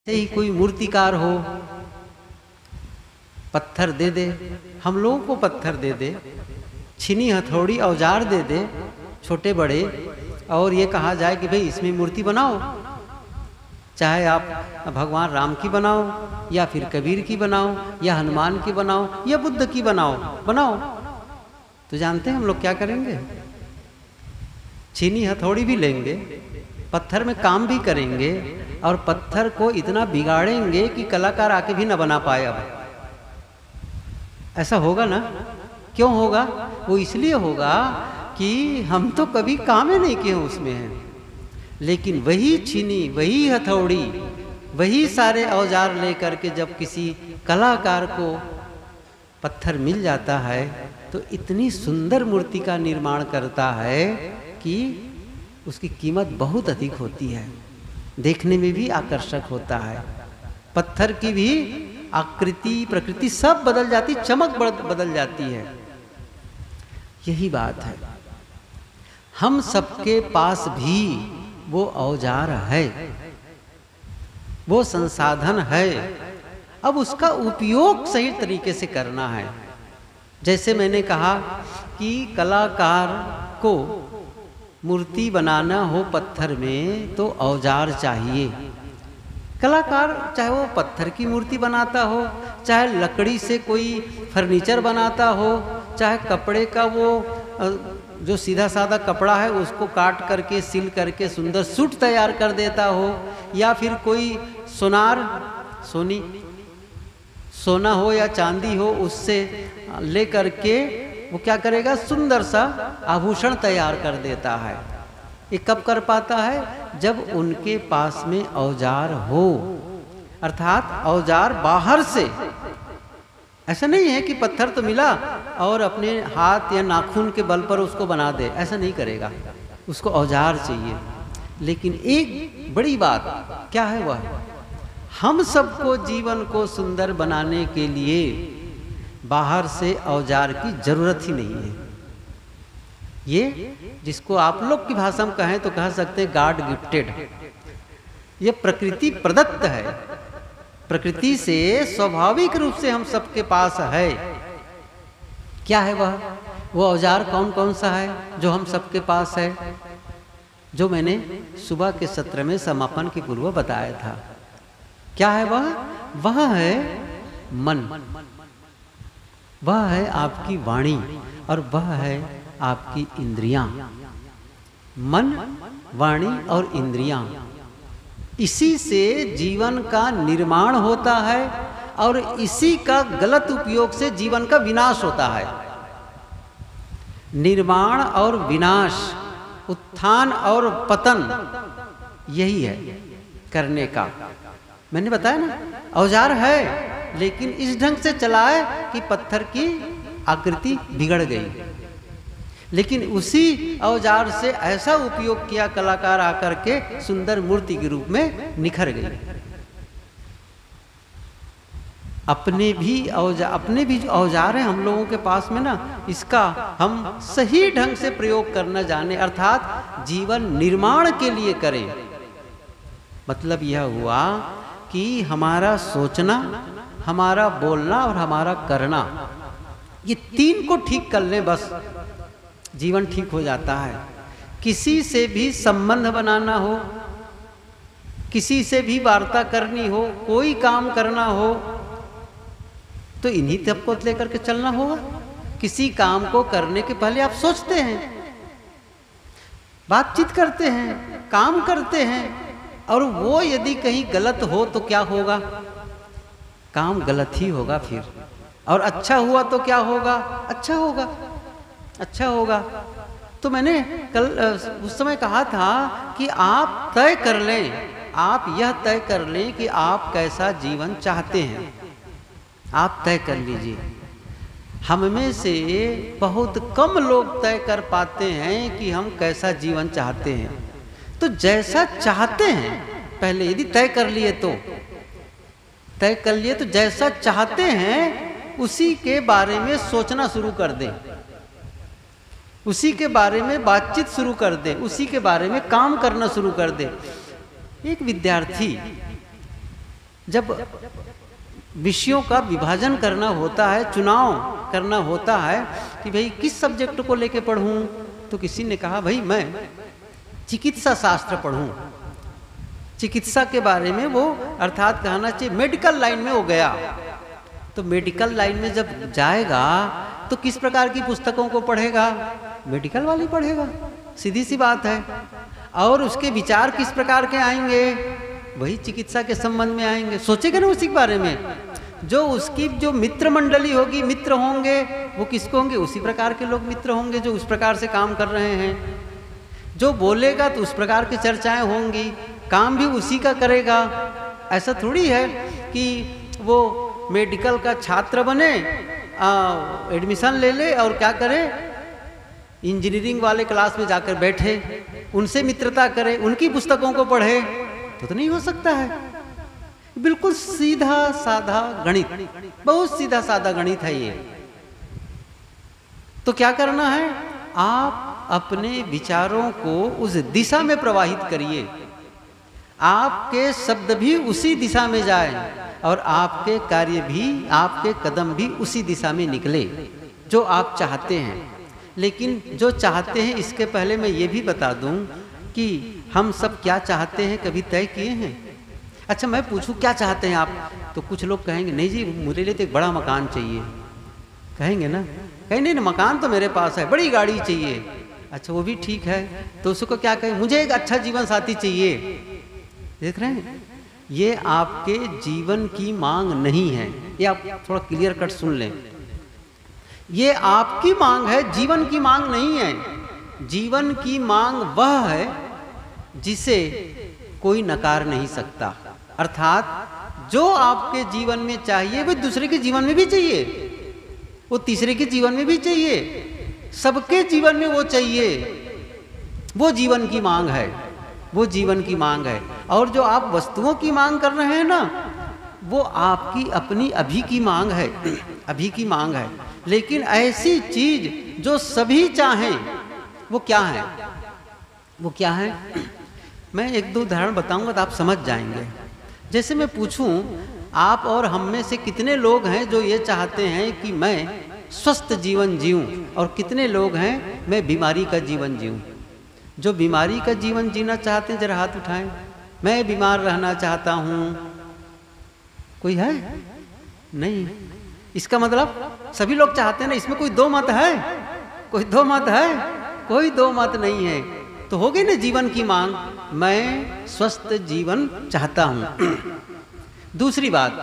से ही कोई मूर्तिकार हो, पत्थर दे दे, हम लोगों को पत्थर दे दे, छीनी हथौड़ी औजार दे दे छोटे बड़े, और ये कहा जाए कि भाई इसमें मूर्ति बनाओ, चाहे आप भगवान राम की बनाओ या फिर कबीर की बनाओ या हनुमान की बनाओ या बुद्ध की बनाओ, तो जानते हैं हम लोग क्या करेंगे? छीनी हथौड़ी भी लेंगे, पत्थर में काम भी करेंगे और पत्थर को इतना बिगाड़ेंगे कि कलाकार आके भी न बना पाए। अब ऐसा होगा ना? क्यों होगा? वो इसलिए होगा कि हम तो कभी काम ही नहीं किए उसमें हैं, लेकिन वही छीनी, वही हथौड़ी, वही सारे औजार लेकर के जब किसी कलाकार को पत्थर मिल जाता है तो इतनी सुंदर मूर्ति का निर्माण करता है कि उसकी कीमत बहुत अधिक होती है, देखने में भी आकर्षक होता है। पत्थर की भी आकृति प्रकृति सब बदल जाती, चमक बदल जाती है। यही बात है, हम सबके पास भी वो औजार है, वो संसाधन है, अब उसका उपयोग सही तरीके से करना है। जैसे मैंने कहा कि कलाकार को मूर्ति बनाना हो पत्थर में तो औजार चाहिए। कलाकार चाहे वो पत्थर की मूर्ति बनाता हो, चाहे लकड़ी से कोई फर्नीचर बनाता हो, चाहे कपड़े का वो जो सीधा साधा कपड़ा है उसको काट करके सिल करके सुंदर सूट तैयार कर देता हो, या फिर कोई सोना हो या चांदी हो, उससे ले करके वो क्या करेगा? सुंदर सा आभूषण तैयार कर देता है। ये कब कर पाता है? जब उनके पास में औजार हो, अर्थात औजार बाहर से। ऐसा नहीं है कि पत्थर तो मिला और अपने हाथ या नाखून के बल पर उसको बना दे, ऐसा नहीं करेगा, उसको औजार चाहिए। लेकिन एक बड़ी बात क्या है? वह हम सबको जीवन को सुंदर बनाने के लिए बाहर से औजार की जरूरत ही नहीं है। ये जिसको आप लोग की भाषा में कहें तो कह सकते हैं गॉड गिफ्टेड, ये प्रकृति प्रदत्त है, प्रकृति से स्वाभाविक रूप से हम सबके पास है। क्या है वह? वो औजार कौन कौन सा है जो हम सबके पास है? जो मैंने सुबह के सत्र में समापन के पूर्व बताया था। क्या है वह? वह है मन, वह है आपकी वाणी और वह है आपकी इंद्रियां। मन, वाणी और इंद्रियां, इसी से जीवन का निर्माण होता है और इसी का गलत उपयोग से जीवन का विनाश होता है। निर्माण और विनाश, उत्थान और पतन, यही है करने का। मैंने बताया ना, औजार है लेकिन इस ढंग से चलाए कि पत्थर की आकृति बिगड़ गई, लेकिन उसी औजार से ऐसा उपयोग किया कलाकार आकर के सुंदर मूर्ति के रूप में निखर गई। अपने भी जो औजार है हम लोगों के पास में ना, इसका हम सही ढंग से प्रयोग करना जाने, अर्थात जीवन निर्माण के लिए करें। मतलब यह हुआ कि हमारा सोचना, हमारा बोलना और हमारा करना, ये तीन को ठीक कर ले, बस जीवन ठीक हो जाता है। किसी से भी संबंध बनाना हो, किसी से भी वार्ता करनी हो, कोई काम करना हो, तो इन्हीं तब को लेकर के चलना होगा। किसी काम को करने के पहले आप सोचते हैं, बातचीत करते हैं, काम करते हैं, और वो यदि कहीं गलत हो तो क्या होगा? काम गलत ही होगा फिर। और अच्छा हुआ तो क्या होगा? अच्छा होगा, अच्छा होगा। तो मैंने कल उस समय कहा था कि आप तय कर लें, आप यह तय कर लें कि आप कैसा जीवन चाहते हैं। आप तय कर लीजिए। हम में से बहुत कम लोग तय कर पाते हैं कि हम कैसा जीवन चाहते हैं। तो जैसा चाहते हैं, पहले यदि तय कर लिए तो जैसा चाहते हैं उसी के बारे में सोचना शुरू कर दें, उसी के बारे में बातचीत शुरू कर दें, उसी के बारे में काम करना शुरू कर दें। एक विद्यार्थी जब विषयों का विभाजन करना होता है, चुनाव करना होता है कि भाई किस सब्जेक्ट को लेके पढ़ूं, तो किसी ने कहा भाई मैं चिकित्सा शास्त्र पढ़ूं। चिकित्सा के बारे में वो अर्थात कहना चाहिए मेडिकल लाइन में हो गया। तो मेडिकल लाइन में जब जाएगा तो किस प्रकार की पुस्तकों को पढ़ेगा? मेडिकल वाली पढ़ेगा, सीधी सी बात है। और उसके विचार किस प्रकार के आएंगे? वही चिकित्सा के संबंध में आएंगे। सोचेगा ना उसी के बारे में। जो उसकी जो मित्र मंडली होगी, मित्र होंगे, वो किसको होंगे? उसी प्रकार के लोग मित्र होंगे जो उस प्रकार से काम कर रहे हैं। जो बोलेगा तो उस प्रकार की चर्चाएं होंगी, काम भी उसी का करेगा। ऐसा थोड़ी है कि वो मेडिकल का छात्र बने, एडमिशन ले ले और क्या करे, इंजीनियरिंग वाले क्लास में जाकर बैठे, उनसे मित्रता करे, उनकी पुस्तकों को पढ़े, तो नहीं हो सकता है। बिल्कुल सीधा साधा गणित, बहुत सीधा साधा गणित है ये। तो क्या करना है? आप अपने विचारों को उस दिशा में प्रवाहित करिए, आपके शब्द भी उसी दिशा में जाए और आपके कार्य भी, आपके कदम भी उसी दिशा में निकले जो आप चाहते हैं। लेकिन जो चाहते हैं, इसके पहले मैं ये भी बता दूं कि हम सब क्या चाहते हैं कभी तय किए हैं? अच्छा मैं पूछूं क्या चाहते हैं आप, तो कुछ लोग कहेंगे नहीं जी मेरे लिए तो एक बड़ा मकान चाहिए, कहेंगे ना, कहेंगे नहीं मकान तो मेरे पास है, बड़ी गाड़ी चाहिए। अच्छा वो भी ठीक है, तो उसको क्या कहें? मुझे एक अच्छा जीवन साथी चाहिए। देख रहे हैं, ये आपके जीवन की मांग नहीं है। ये आप थोड़ा क्लियर कट सुन लें, ये आपकी मांग है, जीवन की मांग नहीं है। जीवन की मांग वह है जिसे कोई नकार नहीं सकता। अर्थात जो आपके जीवन में चाहिए वो दूसरे के जीवन में भी चाहिए, वो तीसरे के जीवन में भी चाहिए, सबके जीवन में वो चाहिए। वो जीवन की मांग है, वो जीवन की मांग है। और जो आप वस्तुओं की मांग कर रहे हैं ना, वो आपकी अपनी अभी की मांग है, अभी की मांग है। लेकिन ऐसी चीज जो सभी चाहें, वो क्या है? वो क्या है? मैं एक दो उदाहरण बताऊंगा तो आप समझ जाएंगे। जैसे मैं पूछूं, आप और हम में से कितने लोग हैं जो ये चाहते हैं कि मैं स्वस्थ जीवन जीऊं, और कितने लोग हैं मैं बीमारी का जीवन जीऊं? जो बीमारी का जीवन जीना चाहते हैं जरा हाथ उठाएं। मैं बीमार रहना चाहता हूं। कोई है? नहीं। इसका मतलब सभी लोग चाहते हैं ना, इसमें कोई दो मत है? कोई दो मत है? कोई दो मत नहीं है। तो हो गई ना जीवन की मांग, मैं स्वस्थ जीवन चाहता हूं। दूसरी बात,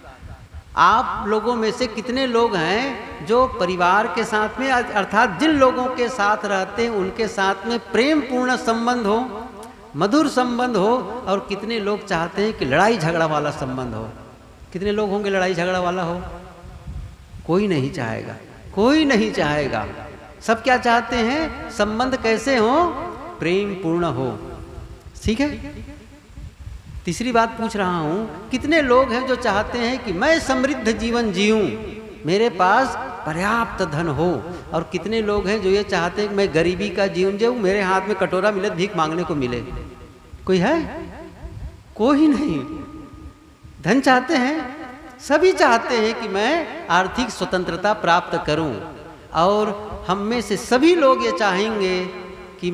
आप लोगों में से कितने लोग हैं जो परिवार के साथ में, अर्थात जिन लोगों के साथ रहते हैं उनके साथ में प्रेम पूर्ण संबंध हो, मधुर संबंध हो, और कितने लोग चाहते हैं कि लड़ाई झगड़ा वाला संबंध हो? कितने लोग होंगे लड़ाई झगड़ा वाला हो? कोई नहीं चाहेगा, कोई नहीं चाहेगा। सब क्या चाहते हैं? संबंध कैसे हो? प्रेम पूर्ण हो। ठीक है। तीसरी बात पूछ रहा हूं, कितने लोग हैं जो चाहते हैं कि मैं समृद्ध जीवन जीऊं, मेरे पास पर्याप्त धन हो? और कितने लोग हैं जो ये चाहते हैं कि मैं गरीबी का जीवन जीऊं, मेरे हाथ में कटोरा मिले, भीख मांगने को मिले? कोई है? कोई नहीं। धन चाहते हैं, सभी चाहते हैं कि मैं आर्थिक स्वतंत्रता प्राप्त करूं, और हम में से सभी लोग ये चाहेंगे कि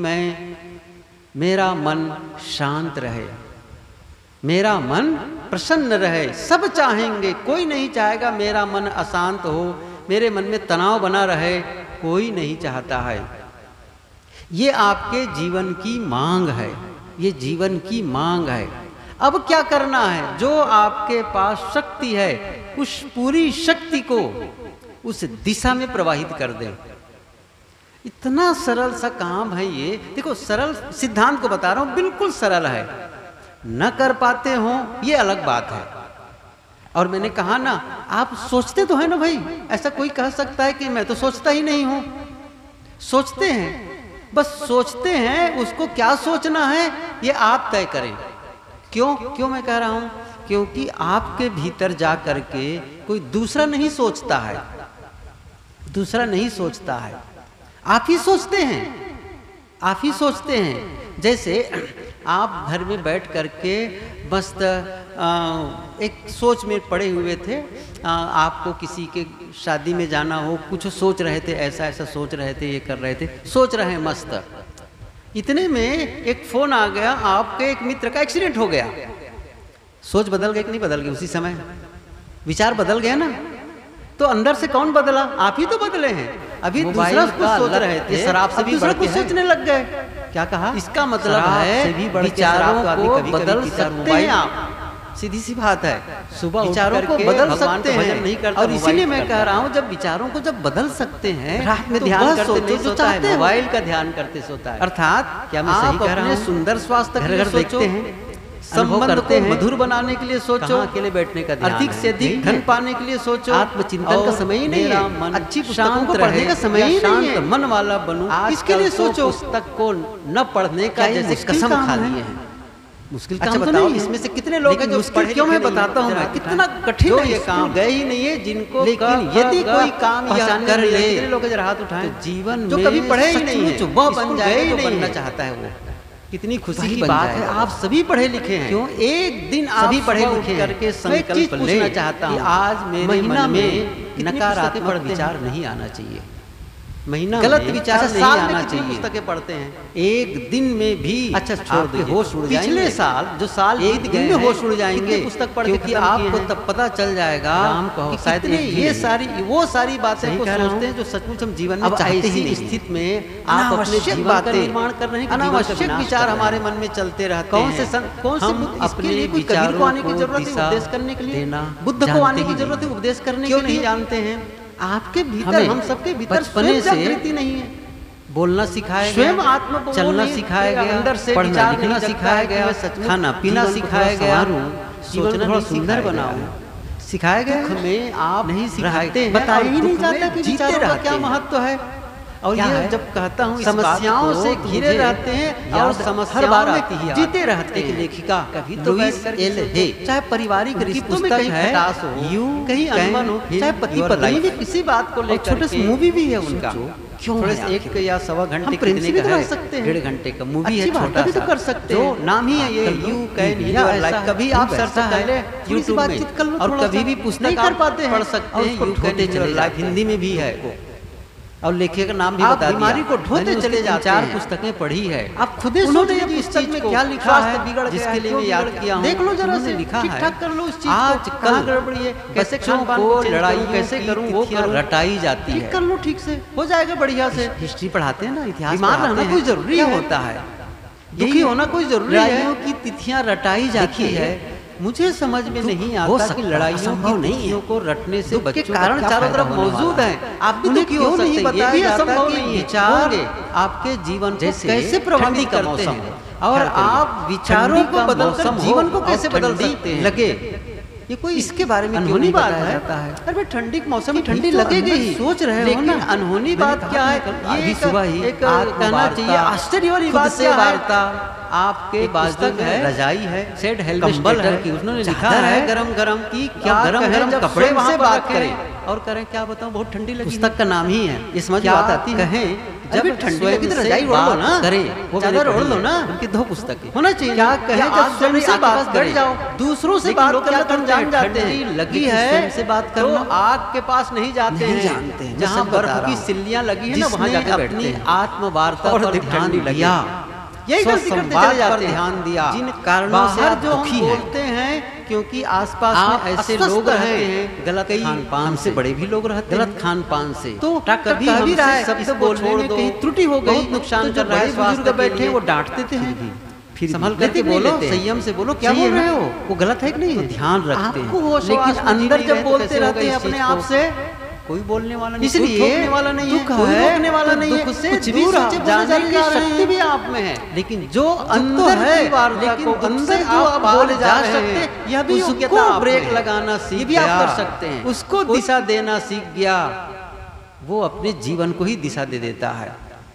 मेरा मन शांत रहे, मेरा मन प्रसन्न रहे। सब चाहेंगे, कोई नहीं चाहेगा मेरा मन अशांत हो, मेरे मन में तनाव बना रहे, कोई नहीं चाहता है। ये आपके जीवन की मांग है, ये जीवन की मांग है। अब क्या करना है? जो आपके पास शक्ति है, उस पूरी शक्ति को उस दिशा में प्रवाहित कर दें। इतना सरल सा काम है ये। देखो, सरल सिद्धांत को बता रहा हूं, बिल्कुल सरल है। न कर पाते हो ये अलग बात है। और मैंने कहा ना, आप सोचते तो है ना भाई। ऐसा कोई कह सकता है कि मैं तो सोचता ही नहीं हूं? सोचते हैं, बस सोचते हैं। उसको क्या सोचना है ये आप तय करें। क्यों मैं कह रहा हूं? क्योंकि आपके भीतर जा करके कोई दूसरा नहीं सोचता है, दूसरा नहीं सोचता है, आप ही सोचते हैं, आप ही सोचते हैं। जैसे आप घर में बैठ करके मस्त एक सोच में पड़े हुए थे, आपको किसी के शादी में जाना हो, कुछ सोच रहे थे, ऐसा ऐसा सोच रहे थे, ये कर रहे थे, सोच रहे हैं मस्त। इतने में एक फोन आ गया, आपके एक मित्र का एक्सीडेंट हो गया। सोच बदल गई कि नहीं बदल गई? उसी समय विचार बदल गया ना। तो अंदर से कौन बदला? आप ही तो बदले हैं। अभी दूसरा कुछ सोच रहे थे, शराब से भी दूसरा कुछ सोचने लग गए। क्या कहा? इसका मतलब है विचारों को बदल सकते हैं आप। सीधी सी बात है, सुबह विचारों को बदल सकते हैं नहीं करते। और इसीलिए मैं कह रहा हूँ, जब विचारों को जब बदल सकते हैं, रात में ध्यान करते नहीं सोता है, मोबाइल का ध्यान करते सोता है। अर्थात क्या मैं सही कह रहा हूँ? सुंदर स्वास्थ्य घर घर देखते हैं, संबंध को मधुर बनाने के लिए सोचो, अकेले बैठने का ध्यान, अधिक से अधिक धन पाने के लिए सोचो, आत्मचिंतन का समय ही नहीं है, अच्छी पुस्तकों को पढ़ने का समय ही नहीं है, मन वाला बनूं, इसके लिए सोचो। पुस्तक को न पढ़ने का जैसे कसम खा लिए हैं। मुश्किल काम तो नहीं, इसमें से कितने लोग हैं जो मुश्किल क्यों मैं बताता हूँ, मैं कितना कठिन है ये काम, गए ही नहीं है जिनको। लेकिन यदि कोई काम यह कर ले, कितने लोग जरा हाथ उठाएं, जीवन में जो कभी पढ़े ही नहीं है, वह बन जाए जो बनना चाहता है वो। कितनी खुशी की बात है, आप सभी पढ़े लिखे हैं। क्यों एक दिन आप सभी पढ़े लिखे करके संकल्प लेना चाहता हूँ, आज मेरे मन में नकारात्मक विचार नहीं आना चाहिए, महीना गलत विचार नहीं आना चाहिए। पुस्तकें पढ़ते हैं एक दिन में भी, अच्छा छोड़ दो, होश उड़ जाएंगे। पिछले साल जो साल एक दिन में होश उड़ जाएंगे पुस्तक पढ़ के, आपको तब पता चल जाएगा कि शायद ये सारी वो सारी बातें को सोचते हैं जो सचमुच हम जीवन में चाहते ही। स्थिति में आप अपने जीवन का निर्माण कर रहे हैं, अनावश्यक विचार हमारे मन में चलते रहते हैं। कौन से अपने विचारों को आने की जरूरत है उपदेश करने के लिए, बुद्ध को आने की जरूरत है उपदेश करने के लिए, नहीं जानते हैं? आपके भीतर, हम सबके भीतर बचपने से जागृति नहीं है। बोलना सिखाया गया, स्वयं आत्मा चलना सिखाया गया, अंदर से पढ़ना लिखना सिखाया गया, खाना पीना सिखाया गया, जीवन थोड़ा सुंदर बनाओ सिखाया गया। हमें आप नहीं सिखाते, बताया ही नहीं जाता कि विचारों का क्या महत्व है। और ये जब कहता हूँ, समस्याओं से घिरे रहते हैं और समस्या बार आती है, जीते रहते हैं। लेखिका कभी तो चाहे पारिवारिक रिश्तों में कहीं खटास हो, कहीं अनबन हो, चाहे पति पत्नी की किसी बात को लेकर, छोटे से मूवी भी है उनका, क्यों एक या सवा घंटे कितने का है, 1.5 घंटे का मूवी है, छोटा सा कर सकते हो, नाम ही है ये यू कैन लाइक। कभी आप सर्च कर ले यूट्यूब में, और कभी भी पुस्तक कर पाते हैं, पढ़ सकते हैं, यू कैन लाइक हिंदी में भी है वो, और लेखक का नाम भी बता दिया। बीमारी को ढोते चले जाते, 4 पुस्तकें पढ़ी है, आप खुद ही सोचिए इस चीज में क्या लिखा है, बिगड़ जिसके लिए मैं याद किया हूं, देख लो जरा से, लिखा है, ठीक ठाक कर लो इस चीज। आज कल गड़बड़ी है, कैसे खान-पान को लड़ाई कैसे करूं, वो रटाई जाती है, ठीक कर लो, ठीक से हो जाएगा बढ़िया से। हिस्ट्री पढ़ाते हैं ना, इतिहास बीमार रहना कोई जरूरी होता है, दुखी होना कोई जरूरी है, लड़ाइयों की तिथियां रटाई जाती है। मुझे समझ में नहीं आता कि लड़ाइयों की तिथियों को रटने से बच्चों के कारण चारों तरफ मौजूद हैं, आप भी दुखी हो सकते हैं। ये भी असंभव नहीं है, विचार आपके जीवन को कैसे प्रभावित करते हैं, और आप विचारों को बदलकर जीवन को कैसे बदल सकते हैं। लगे ये कोई इसके बारे में अनहोनी बात जाता है। अरे ठंडी के मौसम में ठंडी लगेगी ही, सोच रहे हो ना, अनहोनी बात क्या है? ये सुबह ही एक कहना चाहिए आश्चर्य वाली बात से वार्ता आपके बाजू में रजाई है, सेट कंबल है कि उन्होंने लिखा है गरम गरम की, क्या गरम कपड़े वहां बात करें और करें, क्या बताऊं, बहुत ठंडी लगी। पुस्तक का नाम ही है, ये समझ बात आती है। कहें जब ठंडी लगी तो रजाई ओढ़ लो ना, करें वो चादर ओढ़ लो ना, उनकी 2 पुस्तकें होना चाहिए। क्या कहें जब स्वयं से बात कर जाओ, दूसरों से बात करना तुम जान जाते हैं, लगी है से बात करो, आग के पास नहीं जाते हैं, जहाँ बर्फ की सिल्लियां लगी है ना वहां जाकर बैठते हैं। आत्म वार्ता और ध्यान दिया, यही गलती करते चले जाते हैं, ध्यान दिया, जिन कारणों से जो हम बोलते हैं, क्योंकि आसपास में ऐसे लोग रहते हैं, गलत खान-पान से बड़े भी लोग रहते हैं, गलत खान-पान से, तो कभी भी रहा है सब बोलने में कहीं त्रुटि हो गई, नुकसान कर रहा है, बुजुर्ग बैठे वो डांट देते हैं, फिर संभल करके बोलो, संयम से बोलो, क्या बोल रहे हो, वो गलत है कि नहीं, ध्यान रखते हैं। लेकिन अंदर जब बोलते रहते हैं अपने आप से, कोई बोलने वाला नहीं, इसलिए रोकने वाला नहीं है, कोई रोकने वाला नहीं है, कुछ भी सोचे जाने की शक्ति भी आप में है। लेकिन जो अंदर है, लेकिन अंदर जो आप बोले जा सकते हैं, यह भी उसको ब्रेक लगाना सीख गया, आप कर सकते हैं, उसको दिशा देना सीख गया, वो अपने जीवन को ही दिशा दे देता है।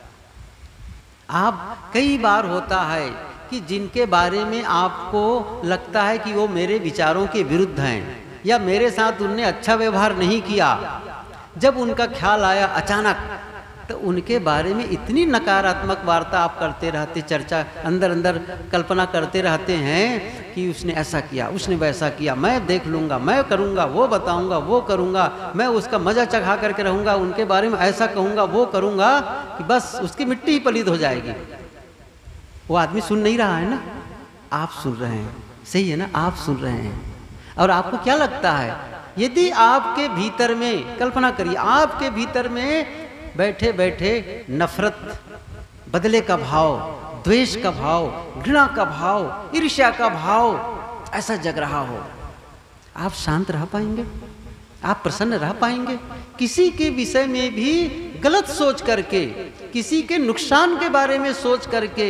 आप कई बार होता है कि जिनके बारे में आपको लगता है कि वो मेरे विचारों के विरुद्ध हैं, या मेरे साथ उनने अच्छा व्यवहार नहीं किया, जब उनका ख्याल आया अचानक तो उनके बारे में इतनी नकारात्मक वार्ता आप करते रहते, चर्चा अंदर अंदर कल्पना करते रहते हैं कि उसने ऐसा किया, उसने वैसा किया, मैं देख लूँगा, मैं करूँगा, वो बताऊँगा, वो करूँगा, मैं उसका मज़ा चखा करके रहूँगा, उनके बारे में ऐसा कहूँगा, वो करूँगा कि बस उसकी मिट्टी ही पलीद हो जाएगी। वो आदमी सुन नहीं रहा है ना, आप सुन रहे हैं, सही है ना, आप सुन रहे हैं। और आपको क्या लगता है, यदि आपके भीतर में, कल्पना करिए, आपके भीतर में बैठे बैठे नफरत, बदले का भाव, द्वेष का भाव, घृणा का भाव, ईर्ष्या का भाव ऐसा जग रहा हो, आप शांत रह पाएंगे? आप प्रसन्न रह पाएंगे? किसी के विषय में भी गलत सोच करके, किसी के नुकसान के बारे में सोच करके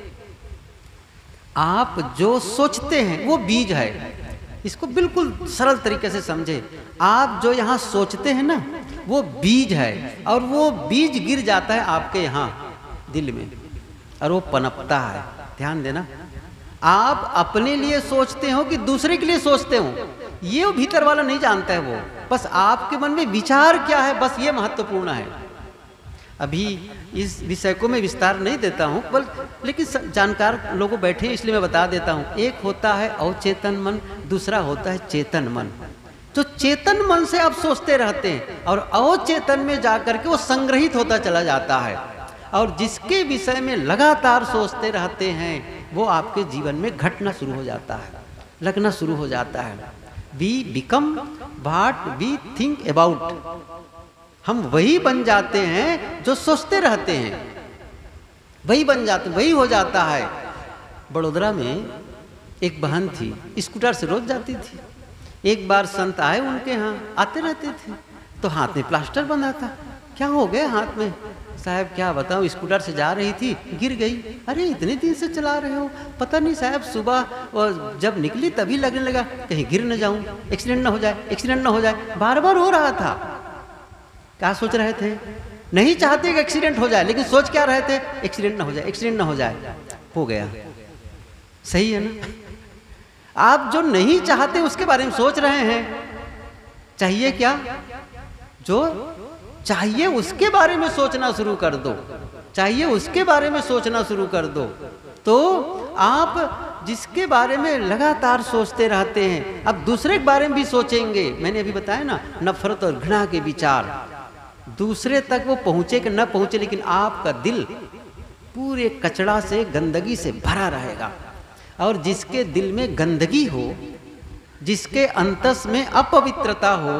आप जो सोचते हैं वो बीज है। इसको बिल्कुल सरल तरीके से समझे, आप जो यहाँ सोचते हैं ना वो बीज है, और वो बीज गिर जाता है आपके यहाँ दिल में और वो पनपता है। ध्यान देना, आप अपने लिए सोचते हो कि दूसरे के लिए सोचते हो, ये वो भीतर वाला नहीं जानता है। वो बस आपके मन में विचार क्या है, बस ये महत्वपूर्ण है। अभी इस विषय को मैं विस्तार नहीं देता हूँ, लेकिन जानकार लोगों बैठे इसलिए मैं बता देता हूँ। एक होता है अवचेतन मन, दूसरा होता है चेतन मन। तो चेतन मन से आप सोचते रहते हैं और अवचेतन में जाकर के वो संग्रहित होता चला जाता है, और जिसके विषय में लगातार सोचते रहते हैं वो आपके जीवन में घटना शुरू हो जाता है, लगना शुरू हो जाता है। We become what we think about. हम वही बन जाते हैं जो सोचते रहते हैं, वही बन जाते, वही हो जाता है। बड़ोदरा में एक बहन थी, स्कूटर से रोज जाती थी। एक बार संत आए उनके यहाँ, आते रहते थे, तो हाथ में प्लास्टर बंधा था। क्या हो गया हाथ में? साहब क्या बताऊं, स्कूटर से जा रही थी, गिर गई। अरे इतने दिन से चला रहे हो? पता नहीं साहब, सुबह जब निकली तभी लगने लगा कहीं गिर न जाऊं, एक्सीडेंट ना हो जाए, एक्सीडेंट ना हो जाए। बार बार हो रहा था। क्या सोच रहे थे? नहीं चाहते कि एक्सीडेंट हो जाए, लेकिन सोच क्या रहे थे? एक्सीडेंट ना हो जाए, एक्सीडेंट ना हो जाए। हो गया। सही है ना? आप जो नहीं चाहते उसके बारे में सोच रहे हैं। चाहिए क्या? जो चाहिए उसके बारे में सोचना शुरू कर दो, चाहिए उसके बारे में सोचना शुरू कर दो, तो आप जिसके बारे में लगातार सोचते रहते हैं, अब दूसरे के बारे में भी सोचेंगे। मैंने अभी बताया ना, नफरत और घृणा के विचार दूसरे तक वो पहुंचे कि न पहुंचे, लेकिन आपका दिल पूरे कचड़ा से, गंदगी से भरा रहेगा। और जिसके दिल में गंदगी हो, जिसके अंतस में अपवित्रता हो,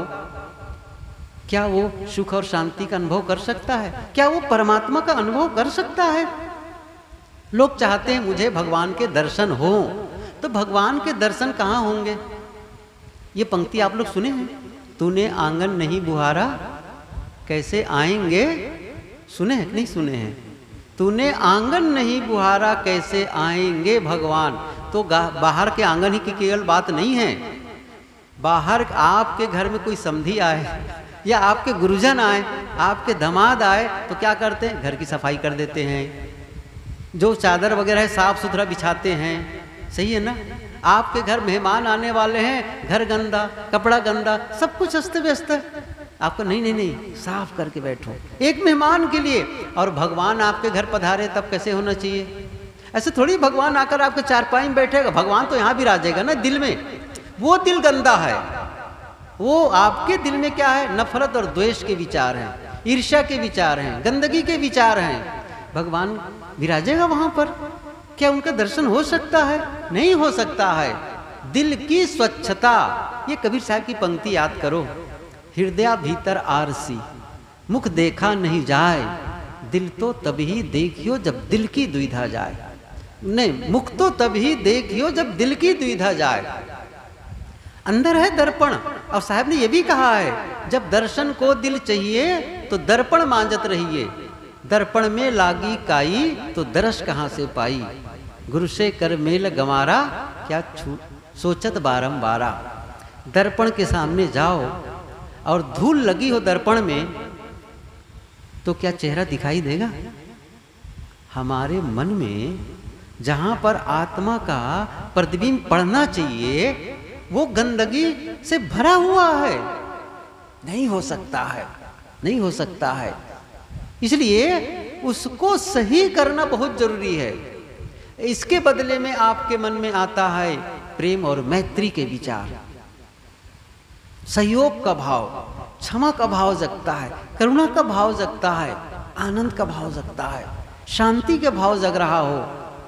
क्या वो सुख और शांति का अनुभव कर सकता है? क्या वो परमात्मा का अनुभव कर सकता है? लोग चाहते हैं मुझे भगवान के दर्शन हो, तो भगवान के दर्शन कहाँ होंगे? ये पंक्ति आप लोग सुने हैं? तूने आंगन नहीं बुहारा कैसे आएंगे? सुने हैं? नहीं सुने हैं? तूने आंगन नहीं बुहारा कैसे आएंगे भगवान। तो बाहर के आंगन ही की केवल बात नहीं है। बाहर आपके घर में कोई समधी आए या आपके गुरुजन आए, आपके दामाद आए, तो क्या करते हैं? घर की सफाई कर देते हैं, जो चादर वगैरह है साफ सुथरा बिछाते हैं। सही है ना? आपके घर मेहमान आने वाले हैं, घर गंदा, कपड़ा गंदा, सब कुछ अस्त व्यस्त है। आपको नहीं नहीं नहीं, साफ करके बैठो एक मेहमान के लिए। और भगवान आपके घर पधारे तब कैसे होना चाहिए? ऐसे थोड़ी भगवान आकर आपके चारपाई में बैठेगा। भगवान तो यहाँ भी राजेगा ना, दिल में। वो दिल गंदा है, वो आपके दिल में क्या है? नफरत और द्वेष के विचार हैं, ईर्ष्या के विचार हैं, गंदगी के विचार हैं। भगवान विराजेगा वहां पर? क्या उनका दर्शन हो सकता है? नहीं हो सकता है। दिल की स्वच्छता, ये कबीर साहब की पंक्ति याद करो, हृदय भीतर आरसी, मुख देखा नहीं जाए, दिल तो तभी देखियो जब दिल की दुविधा जाए। नहीं, मुख तो तभी देखियो जब दिल की दुविधा जाए। अंदर है दर्पण, और साहब ने यह भी कहा है, जब दर्शन को दिल चाहिए तो दर्पण मांजत रहिए, दर्पण में लागी काई तो दरस कहाँ से पाई। गुरु से कर मेल गंवारा क्या सोचत बारंबारा। दर्पण के सामने जाओ और धूल लगी हो दर्पण में, तो क्या चेहरा दिखाई देगा? हमारे मन में जहां पर आत्मा का प्रतिबिंब पड़ना चाहिए, वो गंदगी से भरा हुआ है। नहीं हो सकता है, नहीं हो सकता है। इसलिए उसको सही करना बहुत जरूरी है। इसके बदले में आपके मन में आता है प्रेम और मैत्री के विचार, सहयोग का भाव, क्षमा का भाव जगता है, करुणा का भाव जगता है, आनंद का भाव जगता है, शांति का भाव जग रहा हो,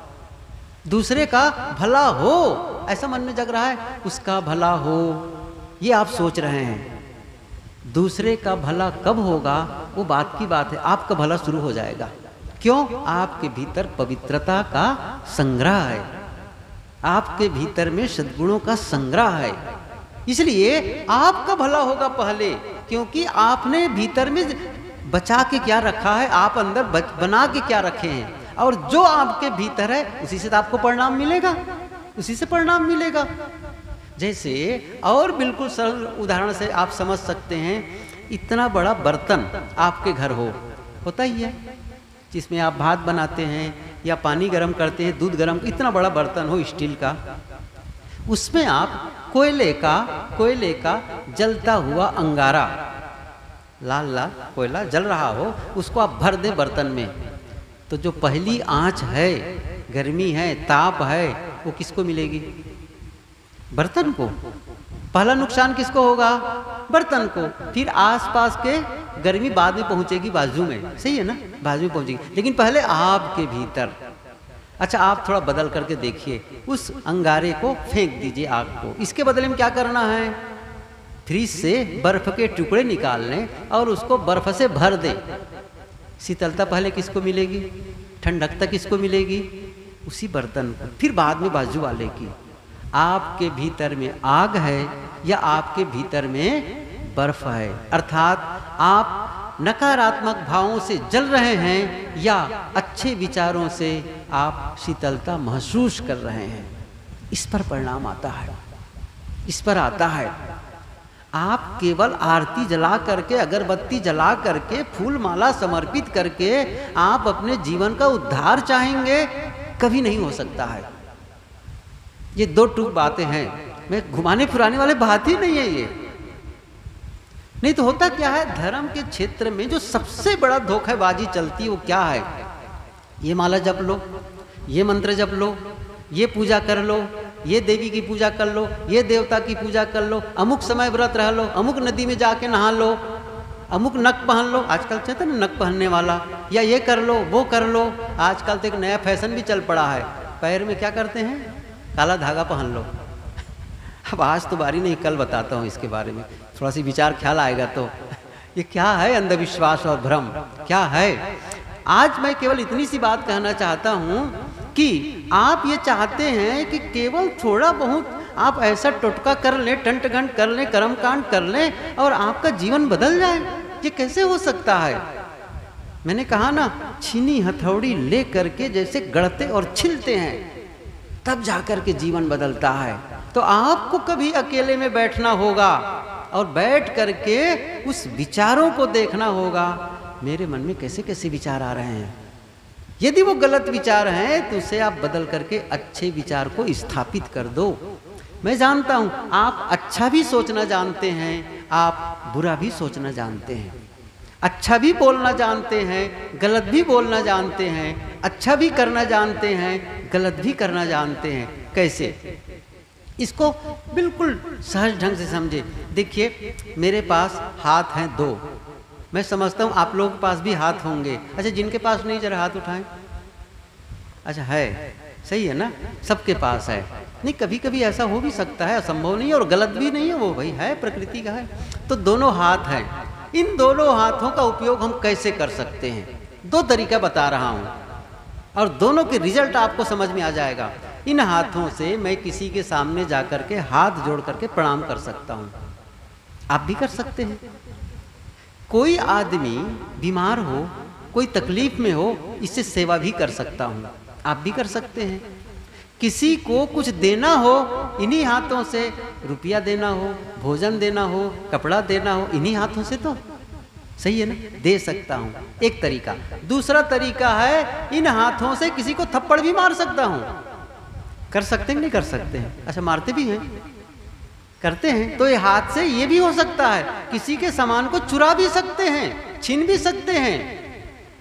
दूसरे का भला हो ऐसा मन में जग रहा है, उसका भला हो ये आप सोच रहे हैं। दूसरे का भला कब होगा वो बात की बात है, आपका भला शुरू हो जाएगा। क्यों? आपके भीतर पवित्रता का संग्रह है, आपके भीतर में सद्गुणों का संग्रह है, इसलिए आपका भला होगा पहले, क्योंकि आपने भीतर में बचा के क्या रखा है, आप अंदर बना के क्या रखे हैं, और जो आपके भीतर है उसी से तो आपको परिणाम मिलेगा, उसी से परिणाम मिलेगा। जैसे और बिल्कुल सरल उदाहरण से आप समझ सकते हैं, इतना बड़ा बर्तन आपके घर होता ही है, जिसमें आप भात बनाते हैं या पानी गर्म करते हैं, दूध गर्म, इतना बड़ा बर्तन हो स्टील का, उसमें आप कोयले का जलता हुआ अंगारा, लाल लाल कोयला जल रहा हो, उसको आप भर दें बर्तन में, तो जो पहली आंच है, गर्मी है, ताप है, वो किसको मिलेगी? बर्तन को। पहला नुकसान किसको होगा? बर्तन को। फिर आसपास के गर्मी बाद में पहुंचेगी बाजू में, सही है ना, बाजू में पहुंचेगी, लेकिन पहले आपके भीतर। अच्छा, आप थोड़ा बदल करके देखिए, उस अंगारे को फेंक दीजिए आग को, इसके बदले में क्या करना है? फ्रिज से बर्फ के टुकड़े निकाल लें और उसको बर्फ से भर दें। शीतलता पहले किसको मिलेगी? ठंडकता किसको मिलेगी? उसी बर्तन को। फिर बाद में बाजू वाले की। आपके भीतर में आग है या आपके भीतर में बर्फ है, अर्थात आप नकारात्मक भावों से जल रहे हैं या अच्छे विचारों से आप शीतलता महसूस कर रहे हैं, इस पर परिणाम आता है, इस पर आता है। आप केवल आरती जला करके, अगरबत्ती जला करके, फूल माला समर्पित करके आप अपने जीवन का उद्धार चाहेंगे, कभी नहीं हो सकता है। ये दो टूक बातें हैं, मैं घुमाने फिराने वाले बात ही नहीं है ये। नहीं तो होता क्या है, धर्म के क्षेत्र में जो सबसे बड़ा धोखेबाजी चलती है वो क्या है? ये माला जप लो, ये मंत्र जप लो, ये पूजा कर लो, ये देवी की पूजा कर लो, ये देवता की पूजा कर लो, अमुक समय व्रत रह लो, अमुक नदी में जाके नहा लो, अमुक नक पहन लो, आजकल चलता है ना नक पहनने वाला, या ये कर लो, वो कर लो। आजकल तो एक नया फैशन भी चल पड़ा है, पैर में क्या करते हैं? काला धागा पहन लो। अब आज तो बारी नहीं, कल बताता हूँ इसके बारे में, थोड़ा सी विचार ख्याल आएगा तो। ये क्या है अंधविश्वास और भ्रम, क्या है? आज मैं केवल इतनी सी बात कहना चाहता हूँ कि आप ये चाहते हैं कि केवल थोड़ा बहुत आप ऐसा टोटका कर लें, टंट घंट कर लें, कर्मकांड कर लें और आपका जीवन बदल जाए। ये कैसे हो सकता है? मैंने कहा ना, छीनी हथौड़ी ले करके जैसे गढ़ते और छिलते हैं, तब जाकर के जीवन बदलता है। तो आपको कभी अकेले में बैठना होगा और बैठ करके उस विचारों को देखना होगा, मेरे मन में कैसे कैसे विचार आ रहे हैं। यदि वो गलत विचार हैं तो उसे आप बदल करके अच्छे विचार को स्थापित कर दो। मैं जानता हूं आप अच्छा भी सोचना जानते हैं, आप बुरा भी सोचना जानते हैं, अच्छा भी बोलना जानते हैं, गलत भी बोलना जानते हैं, अच्छा भी करना जानते हैं, गलत भी करना जानते हैं। कैसे? इसको बिल्कुल सहज ढंग से समझे। देखिए, मेरे पास हाथ हैं दो, मैं समझता हूँ आप लोगों के पास भी हाथ होंगे। अच्छा, जिनके पास नहीं जरा हाथ उठाएं। अच्छा, है, सही है ना, सबके पास है। नहीं, कभी कभी ऐसा हो भी सकता है, असंभव नहीं है और गलत भी नहीं है, वो भाई है, प्रकृति का है। तो दोनों हाथ हैं, इन दोनों हाथों का उपयोग हम कैसे कर सकते हैं? दो तरीका बता रहा हूँ और दोनों के रिजल्ट आपको समझ में आ जाएगा। इन हाथों से मैं किसी के सामने जाकर के हाथ जोड़ करके प्रणाम कर सकता हूँ, आप भी कर सकते हैं। कोई आदमी बीमार हो, कोई तकलीफ में हो, इससे सेवा भी कर सकता हूँ, आप भी कर सकते हैं। किसी को कुछ देना हो, इन्हीं हाथों से, रुपया देना हो, भोजन देना हो, कपड़ा देना हो, इन्हीं हाथों से तो, सही है ना, दे सकता हूँ, एक तरीका। दूसरा तरीका है, इन हाथों से किसी को थप्पड़ भी मार सकता हूँ। कर सकते हैं नहीं कर सकते हैं? अच्छा, मारते भी हैं, करते हैं। तो ये हाथ से ये भी हो सकता है, किसी के सामान को चुरा भी सकते हैं, छीन भी सकते हैं।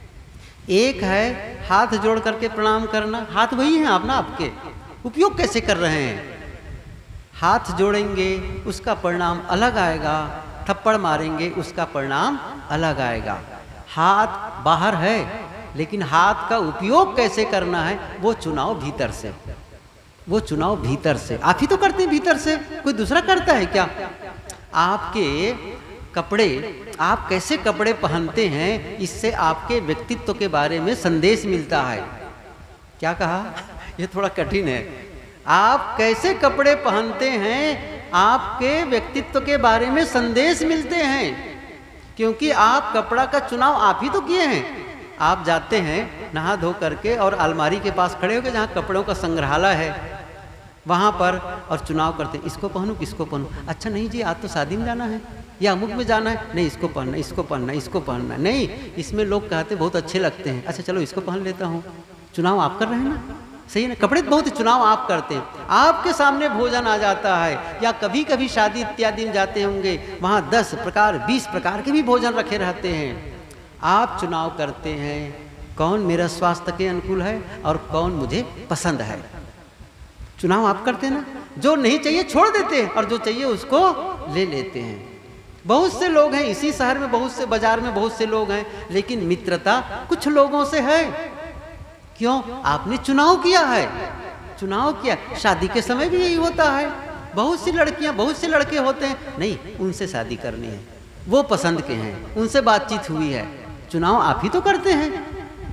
एक है हाथ जोड़ करके प्रणाम करना, हाथ वही है आप ना, आपके उपयोग कैसे कर रहे हैं। हाथ जोड़ेंगे उसका परिणाम अलग आएगा, थप्पड़ मारेंगे उसका परिणाम अलग आएगा। हाथ बाहर है लेकिन हाथ का उपयोग कैसे करना है वो चुनाव भीतर से, वो चुनाव भीतर से। आप ही तो करते हैं भीतर से, कोई दूसरा करता है क्या। आपके कपड़े, आप कैसे कपड़े पहनते हैं इससे आपके व्यक्तित्व के बारे में संदेश मिलता है। क्या कहा, ये थोड़ा कठिन है। आप कैसे कपड़े पहनते हैं आपके व्यक्तित्व के बारे में संदेश मिलते हैं, क्योंकि आप कपड़ा का चुनाव आप ही तो किए हैं। आप जाते हैं नहा धो करके और अलमारी के पास खड़े होकर जहाँ कपड़ों का संग्रहालय है वहाँ पर, और चुनाव करते हैं इसको पहनूं किसको पहनूं। अच्छा नहीं जी आज तो शादी में जाना है या अमुक में जाना है, नहीं इसको पहनना, इसको पहनना, इसको पहनना, नहीं इसमें लोग कहते बहुत अच्छे लगते हैं, अच्छा चलो इसको पहन लेता हूँ। चुनाव आप कर रहे हैं ना, सही है ना। कपड़े बहुत चुनाव आप करते हैं। आपके सामने भोजन आ जाता है या कभी कभी शादी इत्यादि में जाते होंगे, वहाँ 10 प्रकार 20 प्रकार के भी भोजन रखे रहते हैं। आप चुनाव करते हैं कौन मेरा स्वास्थ्य के अनुकूल है और कौन मुझे पसंद है। चुनाव आप करते हैं ना, जो नहीं चाहिए छोड़ देते हैं और जो चाहिए उसको ले लेते हैं। बहुत से लोग हैं इसी शहर में, बहुत से बाजार में बहुत से लोग हैं, लेकिन मित्रता कुछ लोगों से है। क्यों, आपने चुनाव किया है, चुनाव किया। शादी के समय भी यही होता है, बहुत सी लड़कियां बहुत से लड़के होते हैं, नहीं उनसे शादी करनी है, वो पसंद के हैं, उनसे बातचीत हुई है। चुनाव आप ही तो करते हैं।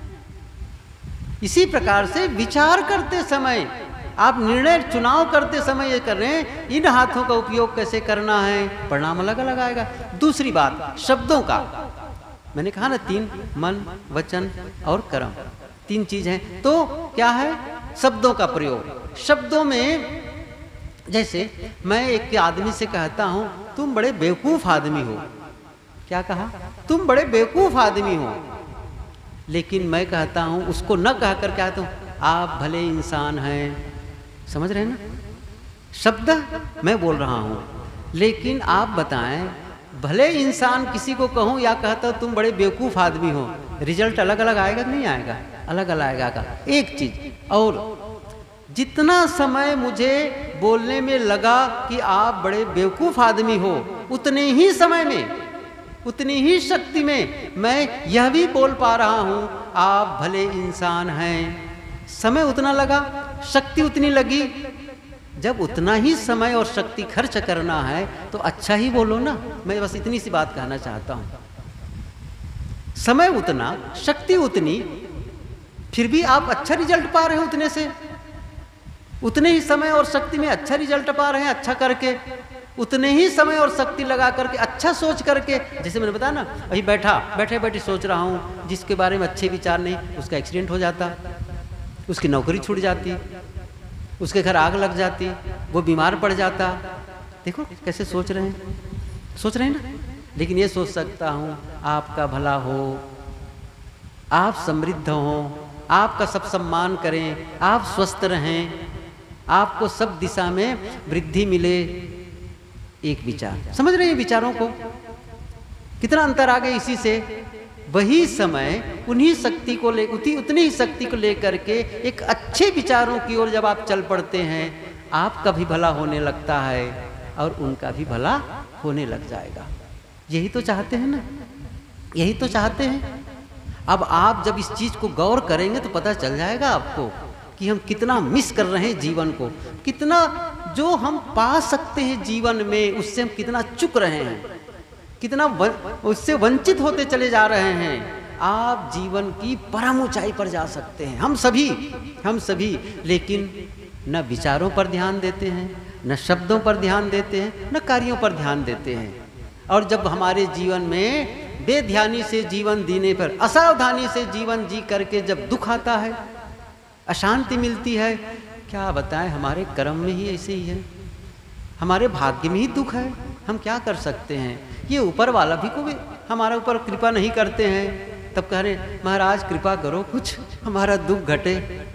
इसी प्रकार से विचार करते समय आप निर्णय चुनाव करते समय ये कर रहे हैं इन हाथों का उपयोग कैसे करना है, परिणाम अलग अलग आएगा। दूसरी बात शब्दों का, मैंने कहा ना 3 मन वचन और कर्म 3 चीज हैं। तो क्या है, शब्दों का प्रयोग। शब्दों में जैसे मैं एक आदमी से कहता हूं तुम बड़े बेवकूफ आदमी हो, क्या कहा, तुम बड़े बेवकूफ आदमी हो, लेकिन मैं कहता हूं उसको न कहकर कहता हूं आप भले इंसान हैं। समझ रहे हैं ना, शब्द मैं बोल रहा हूं, लेकिन आप बताएं भले इंसान किसी को कहूं या कहता हूं तुम बड़े बेवकूफ आदमी हो, रिजल्ट अलग अलग आएगा कि नहीं आएगा, अलग अलग आएगा। एक चीज और, जितना समय मुझे बोलने में लगा कि आप बड़े बेवकूफ आदमी हो, उतने ही समय में उतनी ही शक्ति में मैं यह भी बोल पा रहा हूं आप भले इंसान हैं। समय उतना लगा, शक्ति उतनी लगी। जब उतना ही समय और शक्ति खर्च करना है तो अच्छा ही बोलो ना। मैं बस इतनी सी बात कहना चाहता हूं, समय उतना शक्ति उतनी, फिर भी आप अच्छा रिजल्ट पा रहे हैं उतने से, उतने ही समय और शक्ति में अच्छा रिजल्ट पा रहे हैं, अच्छा करके, उतने ही समय और शक्ति लगा करके, अच्छा सोच करके। जैसे मैंने बताया ना, अभी बैठे बैठे सोच रहा हूँ जिसके बारे में अच्छे विचार नहीं, उसका एक्सीडेंट हो जाता, उसकी नौकरी छूट जाती, उसके घर आग लग जाती, वो बीमार पड़ जाता। देखो कैसे सोच रहे हैं ना। लेकिन ये सोच सकता हूँ आपका भला हो, आप समृद्ध हो, आपका सब सम्मान करें, आप स्वस्थ रहें, आपको सब दिशा में वृद्धि मिले। एक विचार, समझ रहे हैं विचारों को, कितना अंतर आ गया इसी से। वही समय उन्हीं शक्ति को ले, उतनी ही शक्ति को लेकर के एक अच्छे विचारों की ओर जब आप चल पड़ते हैं, आपका भी भला होने लगता है और उनका भी भला होने लग जाएगा। यही तो चाहते हैं ना, यही तो चाहते हैं। अब आप जब इस चीज को गौर करेंगे तो पता चल जाएगा आपको कि हम कितना मिस कर रहे हैं जीवन को, कितना जो हम पा सकते हैं जीवन में उससे हम कितना चूक रहे हैं, कितना उससे वंचित होते चले जा रहे हैं। आप जीवन की परम ऊंचाई पर जा सकते हैं, हम सभी, लेकिन न विचारों पर ध्यान देते हैं, न शब्दों पर ध्यान देते हैं, न कार्यों पर ध्यान देते हैं। और जब हमारे जीवन में बेध्यानी से जीवन जीने पर, असावधानी से जीवन जी करके जब दुख आता है, अशांति मिलती है, क्या बताएं, हमारे कर्म में ही ऐसे ही है, हमारे भाग्य में ही दुख है। हम क्या कर सकते हैं, ये ऊपर वाला भी कोई हमारे ऊपर कृपा नहीं करते हैं। तब कह रहे महाराज कृपा करो, कुछ हमारा दुख घटे।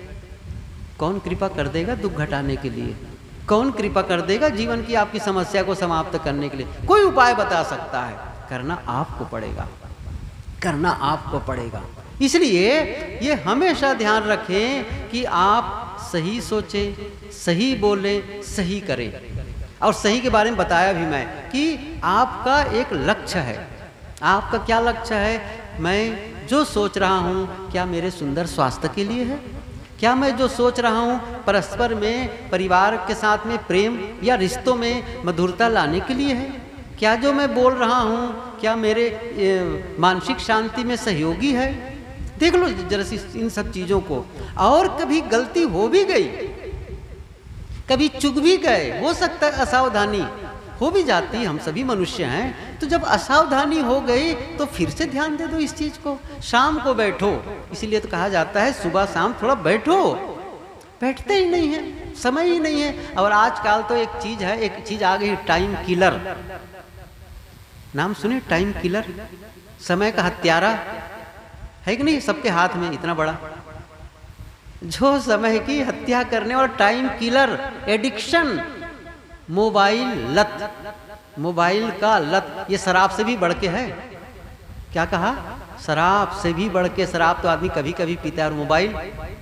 कौन कृपा कर देगा दुख घटाने के लिए, कौन कृपा कर देगा जीवन की आपकी समस्या को समाप्त करने के लिए। कोई उपाय बता सकता है, करना आपको पड़ेगा, करना आपको पड़ेगा। इसलिए ये हमेशा ध्यान रखें कि आप सही सोचें, सही बोलें, सही करें। और सही के बारे में बताया भी मैं कि आपका एक लक्ष्य है। आपका क्या लक्ष्य है? मैं जो सोच रहा हूँ क्या मेरे सुंदर स्वास्थ्य के लिए है? क्या मैं जो सोच रहा हूँ परस्पर में, परिवार के साथ में प्रेम या रिश्तों में मधुरता लाने के लिए है? क्या जो मैं बोल रहा हूँ क्या मेरे मानसिक शांति में सहयोगी है? देख लो जरा सी इन सब चीज़ों को। और कभी गलती हो भी गई, कभी चूक भी गए, हो सकता है असावधानी हो भी जाती, हम सभी मनुष्य हैं, तो जब असावधानी हो गई तो फिर से ध्यान दे दो इस चीज़ को। शाम को बैठो, इसीलिए तो कहा जाता है सुबह शाम थोड़ा बैठो। बैठते ही नहीं है, समय ही नहीं है। और आजकल तो एक चीज़ आ गई, टाइम किलर। नाम सुने? टाइम किलर, समय का हत्यारा है कि नहीं? सबके हाथ में इतना बड़ा, जो समय की हत्या करने वाला टाइम किलर, एडिक्शन, मोबाइल लत, मोबाइल का लत। ये शराब से भी बढ़ के है। क्या कहा? शराब से भी बढ़ के। शराब तो आदमी कभी कभी पीता है, और मोबाइल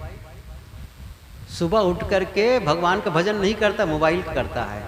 सुबह उठ करके भगवान का भजन नहीं करता, मोबाइल करता है।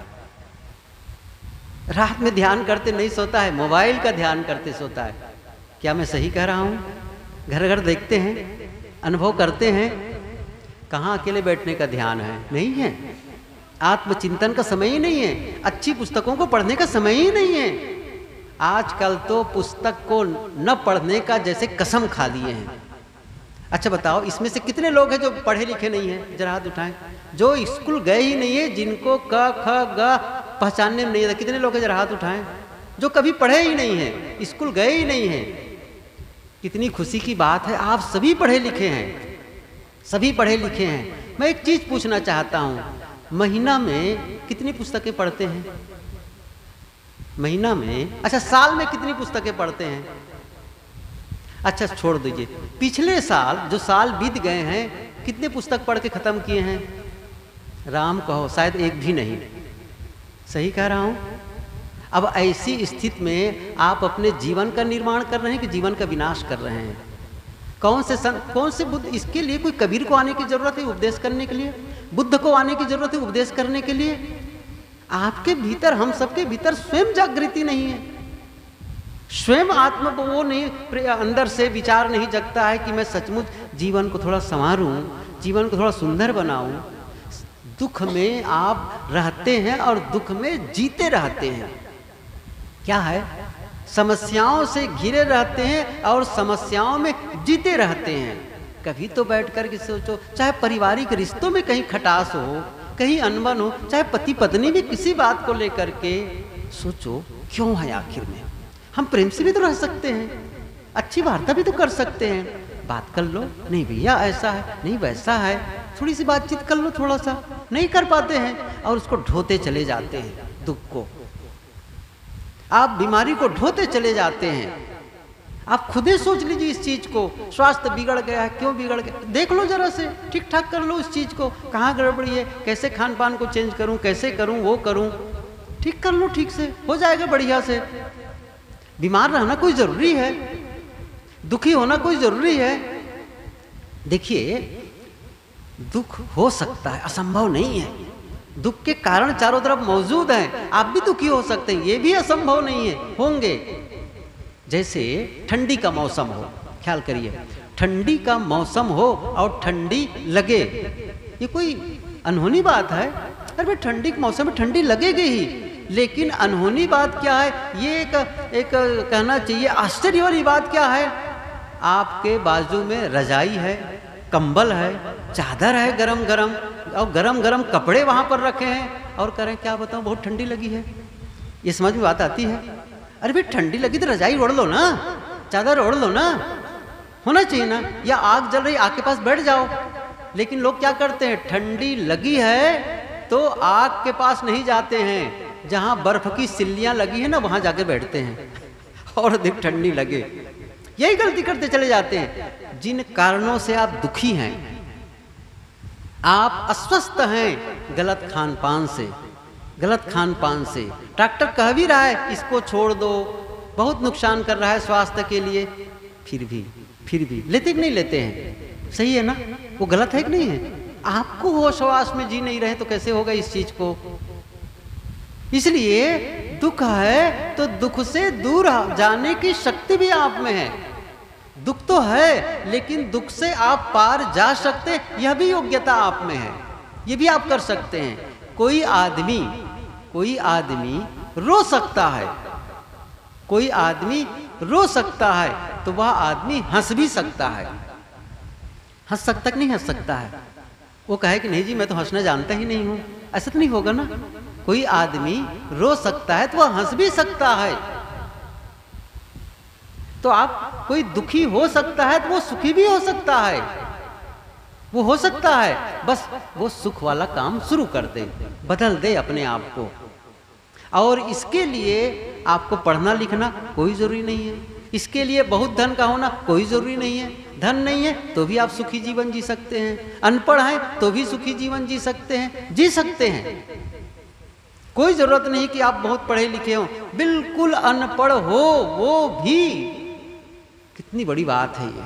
रात में ध्यान करते नहीं सोता है, मोबाइल का ध्यान करते सोता है। क्या मैं सही कह रहा हूँ? घर घर देखते हैं, अनुभव करते हैं। कहाँ अकेले बैठने का ध्यान है? नहीं है। आत्मचिंतन का समय ही नहीं है, अच्छी पुस्तकों को पढ़ने का समय ही नहीं है। आजकल तो पुस्तक को न पढ़ने का जैसे कसम खा लिए हैं। अच्छा बताओ, इसमें से कितने लोग हैं जो पढ़े लिखे नहीं हैं? जरा हाथ उठाएं। जो स्कूल गए ही नहीं है, जिनको क ख ग पहचानने में नहीं आता, कितने लोग हैं? जरा हाथ उठाएं। जो कभी पढ़े ही नहीं है, स्कूल गए ही नहीं है। कितनी खुशी की बात है, आप सभी पढ़े लिखे हैं, सभी पढ़े लिखे हैं। मैं एक चीज पूछना चाहता हूं, महीना में कितनी पुस्तकें पढ़ते हैं? महीना में, अच्छा साल में कितनी पुस्तकें पढ़ते हैं? अच्छा छोड़ दीजिए, पिछले साल जो साल बीत गए हैं कितने पुस्तक पढ़ के खत्म किए हैं? राम कहो, शायद एक भी नहीं। सही कह रहा हूं? अब ऐसी स्थिति में आप अपने जीवन का निर्माण कर रहे हैं कि जीवन का विनाश कर रहे हैं? कौन से बुद्ध? इसके लिए कोई कबीर को आने की जरूरत है उपदेश करने के लिए? बुद्ध को आने की जरूरत है उपदेश करने के लिए? आपके भीतर, हम सबके भीतर स्वयं जागृति नहीं है। स्वयं आत्मा वो नहीं, अंदर से विचार नहीं जगता है कि मैं सचमुच जीवन को थोड़ा संवारूं, जीवन को थोड़ा सुंदर बनाऊं। दुख में आप रहते हैं और दुख में जीते रहते हैं। क्या है? समस्याओं से घिरे रहते हैं और समस्याओं में जीते रहते हैं। कभी तो बैठ कर के सोचो, चाहे पारिवारिक रिश्तों में कहीं खटास हो, कहीं अनबन हो, चाहे पति पत्नी भी किसी बात को लेकर के सोचो, क्यों है आखिर में? हम प्रेम से भी तो रह सकते हैं, अच्छी वार्ता भी तो कर सकते हैं। बात कर लो, नहीं भैया ऐसा है, नहीं वैसा है, थोड़ी सी बातचीत कर लो, थोड़ा सा। नहीं कर पाते हैं और उसको ढोते चले जाते हैं, दुख को। आप बीमारी को ढोते चले जाते हैं। आप खुद ही सोच लीजिए इस चीज को। स्वास्थ्य बिगड़ गया है, क्यों बिगड़ गया? देख लो जरा से, ठीक ठाक कर लो इस चीज को, कहाँ गड़बड़ी है, कैसे खान पान को चेंज करूं, कैसे करूं, वो करूं, ठीक कर लो, ठीक से हो जाएगा बढ़िया से। बीमार रहना कोई जरूरी है? दुखी होना कोई जरूरी है? देखिए, दुख हो सकता है, असंभव नहीं है। दुख के कारण चारों तरफ मौजूद हैं। आप भी दुखी हो सकते हैं, ये भी असंभव नहीं है, होंगे। जैसे ठंडी का मौसम हो, ख्याल करिए, ठंडी का मौसम हो और ठंडी लगे, ये कोई अनहोनी बात है? अरे भाई, ठंडी के मौसम में ठंडी लगेगी ही, लेकिन अनहोनी बात क्या है? ये एक कहना चाहिए आश्चर्य वाली बात क्या है? आपके बाजू में रजाई है, कंबल है, चादर है गरम गरम, और गरम गरम कपड़े वहां पर रखे हैं, और कह रहे हैं क्या बताऊं बहुत ठंडी लगी है। ये समझ में बात आती है? अरे भाई, ठंडी लगी तो रजाई ओढ़ लो ना, चादर ओढ़ लो ना, होना चाहिए ना। या आग जल रही, आग के पास बैठ जाओ। लेकिन लोग क्या करते हैं, ठंडी लगी है तो आग के पास नहीं जाते हैं, जहां बर्फ की सिल्लियां लगी है ना वहां जाके बैठते हैं और अधिक ठंडी लगे। यही गलती करते चले जाते हैं। जिन कारणों से आप दुखी हैं, आप अस्वस्थ हैं गलत खान पान से, गलत खान पान से। डॉक्टर कह भी रहा है इसको छोड़ दो, बहुत नुकसान कर रहा है स्वास्थ्य के लिए, फिर भी फिर भी लेते कि नहीं लेते हैं? सही है ना? वो गलत है कि नहीं है? आपको होश हवास में जी नहीं रहे तो कैसे होगा इस चीज को? इसलिए दुख है तो दुख से दूर जाने की शक्ति भी आप में है। दुख तो है लेकिन दुख से आप पार जा सकते, यह भी योग्यता आप में है, ये भी आप कर सकते हैं। कोई आदमी रो सकता है, कोई आदमी रो सकता है तो वह आदमी हंस भी सकता है। हंस सकता कि नहीं हंस सकता है? वो कहे कि नहीं जी मैं तो हंसना जानता ही नहीं हूं, ऐसा तो नहीं होगा ना। कोई आदमी रो सकता है तो वह हंस भी सकता है। तो आप कोई दुखी हो सकता है तो वो सुखी भी हो सकता है, वो हो सकता है। बस वो सुख वाला काम शुरू कर दे, बदल दे अपने आप को। और इसके लिए आपको पढ़ना लिखना कोई जरूरी नहीं है, इसके लिए बहुत धन का होना कोई जरूरी नहीं है। धन नहीं है तो भी आप सुखी जीवन जी सकते हैं, अनपढ़ हैं तो भी सुखी जीवन जी सकते हैं, जी सकते हैं। कोई जरूरत नहीं कि आप बहुत पढ़े लिखे हो, बिल्कुल अनपढ़ हो वो भी, कितनी बड़ी बात है ये,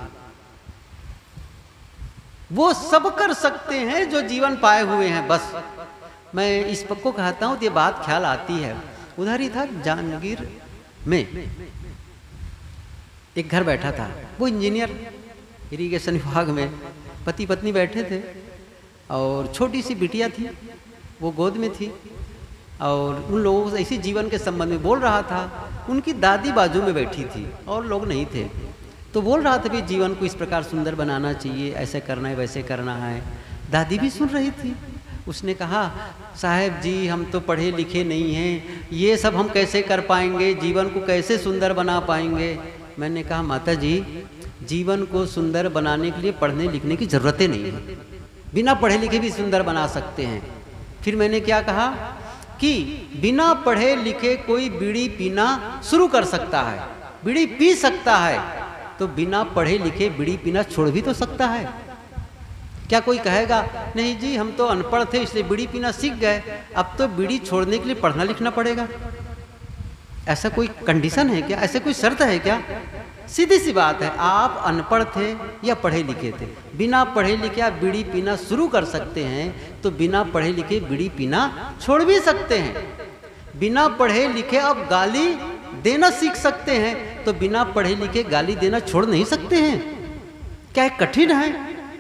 वो सब कर सकते हैं जो जीवन पाए हुए हैं। बस मैं इस पक को कहता हूं तो ये बात ख्याल आती है। उधर ही था जांजगीर में एक घर बैठा था, वो इंजीनियर इरिगेशन विभाग में, पति पत्नी बैठे थे और छोटी सी बिटिया थी, वो गोद में थी और उन लोगों से इसी जीवन के संबंध में बोल रहा था। उनकी दादी बाजू में बैठी थी और लोग नहीं थे, तो बोल रहा था भी जीवन को इस प्रकार सुंदर बनाना चाहिए, ऐसे करना है वैसे करना है। दादी भी सुन रही थी। उसने कहा साहब जी हम तो पढ़े लिखे नहीं हैं, ये सब हम कैसे कर पाएंगे, जीवन को कैसे सुंदर बना पाएंगे। मैंने कहा माता जी जीवन को सुंदर बनाने के लिए पढ़ने लिखने की ज़रूरतें नहीं है, बिना पढ़े लिखे भी सुंदर बना सकते हैं। फिर मैंने क्या कहा कि बिना पढ़े लिखे कोई बीड़ी पीना शुरू कर सकता है, बीड़ी पी सकता है, तो बिना पढ़े लिखे बीड़ी पीना छोड़ भी तो सकता है। क्या कोई कहेगा नहीं जी हम तो अनपढ़ थे इसलिए बीड़ी पीना सीख गए, अब तो बीड़ी छोड़ने के लिए पढ़ना लिखना पड़ेगा? ऐसा कोई कंडीशन है क्या? ऐसे कोई शर्त है क्या? सीधी सी बात है, आप अनपढ़ थे या पढ़े लिखे थे, बिना पढ़े लिखे आप बीड़ी पीना शुरू कर सकते हैं, तो बिना पढ़े लिखे बीड़ी पीना छोड़ भी सकते हैं। बिना पढ़े लिखे आप गाली देना सीख सकते हैं, तो बिना पढ़े लिखे गाली देना छोड़ नहीं सकते हैं। क्या कठिन है?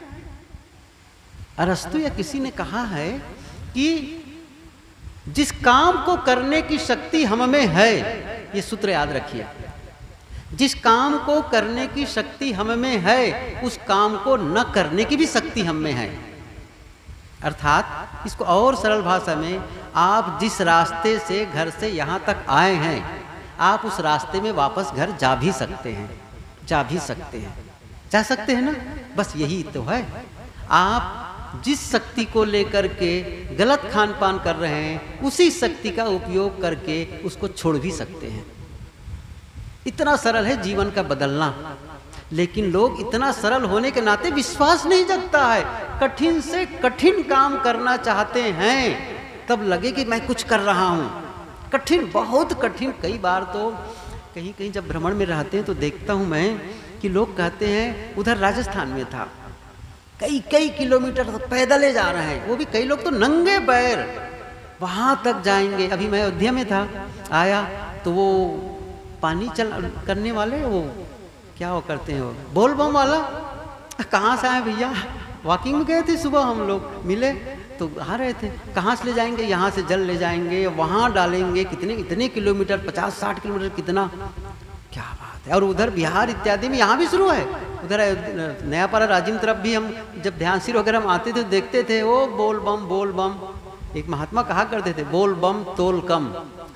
अरस्तु या किसी ने कहा है कि जिस काम को करने की शक्ति हम में है, ये सूत्र याद रखिए, जिस काम को करने की शक्ति हम में है उस काम को न करने की भी शक्ति हम में है। अर्थात इसको और सरल भाषा में, आप जिस रास्ते से घर से यहाँ तक आए हैं आप उस रास्ते में वापस घर जा भी सकते हैं, जा भी सकते हैं, जा सकते हैं ना। बस यही तो है, आप जिस शक्ति को लेकर के गलत खान पान कर रहे हैं उसी शक्ति का उपयोग करके उसको छोड़ भी सकते हैं। इतना सरल है जीवन का बदलना, लेकिन लोग इतना सरल होने के नाते विश्वास नहीं जगता है। कठिन से कठिन काम करना चाहते हैं तब लगे कि मैं कुछ कर रहा हूँ। कठिन, बहुत कठिन। कई बार तो कहीं कहीं जब भ्रमण में रहते हैं तो देखता हूँ मैं कि लोग कहते हैं, उधर राजस्थान में था, कई कई किलोमीटर तो पैदल जा रहे हैं, वो भी कई लोग तो नंगे पैर वहाँ तक जाएंगे। अभी मैं अयोध्या में था, आया तो वो पानी चल करने वाले, वो क्या वो करते हैं, वो बोल बम वाला, कहाँ से आए भैया, वॉकिंग में गए थे सुबह, हम लोग मिले तो आ रहे थे, कहाँ से ले जाएंगे, यहाँ से जल ले जाएंगे, वहाँ डालेंगे, कितने कितने किलोमीटर, 50-60 किलोमीटर, कितना, क्या बात है। और उधर बिहार इत्यादि में यहाँ भी शुरू है, उधर नयापारा राजिम तरफ भी हम जब ध्यान सिर वगैरह हम आते थे देखते थे, वो बोल बम बोल बम। एक महात्मा कहा करते थे, बोल बम तोल कम।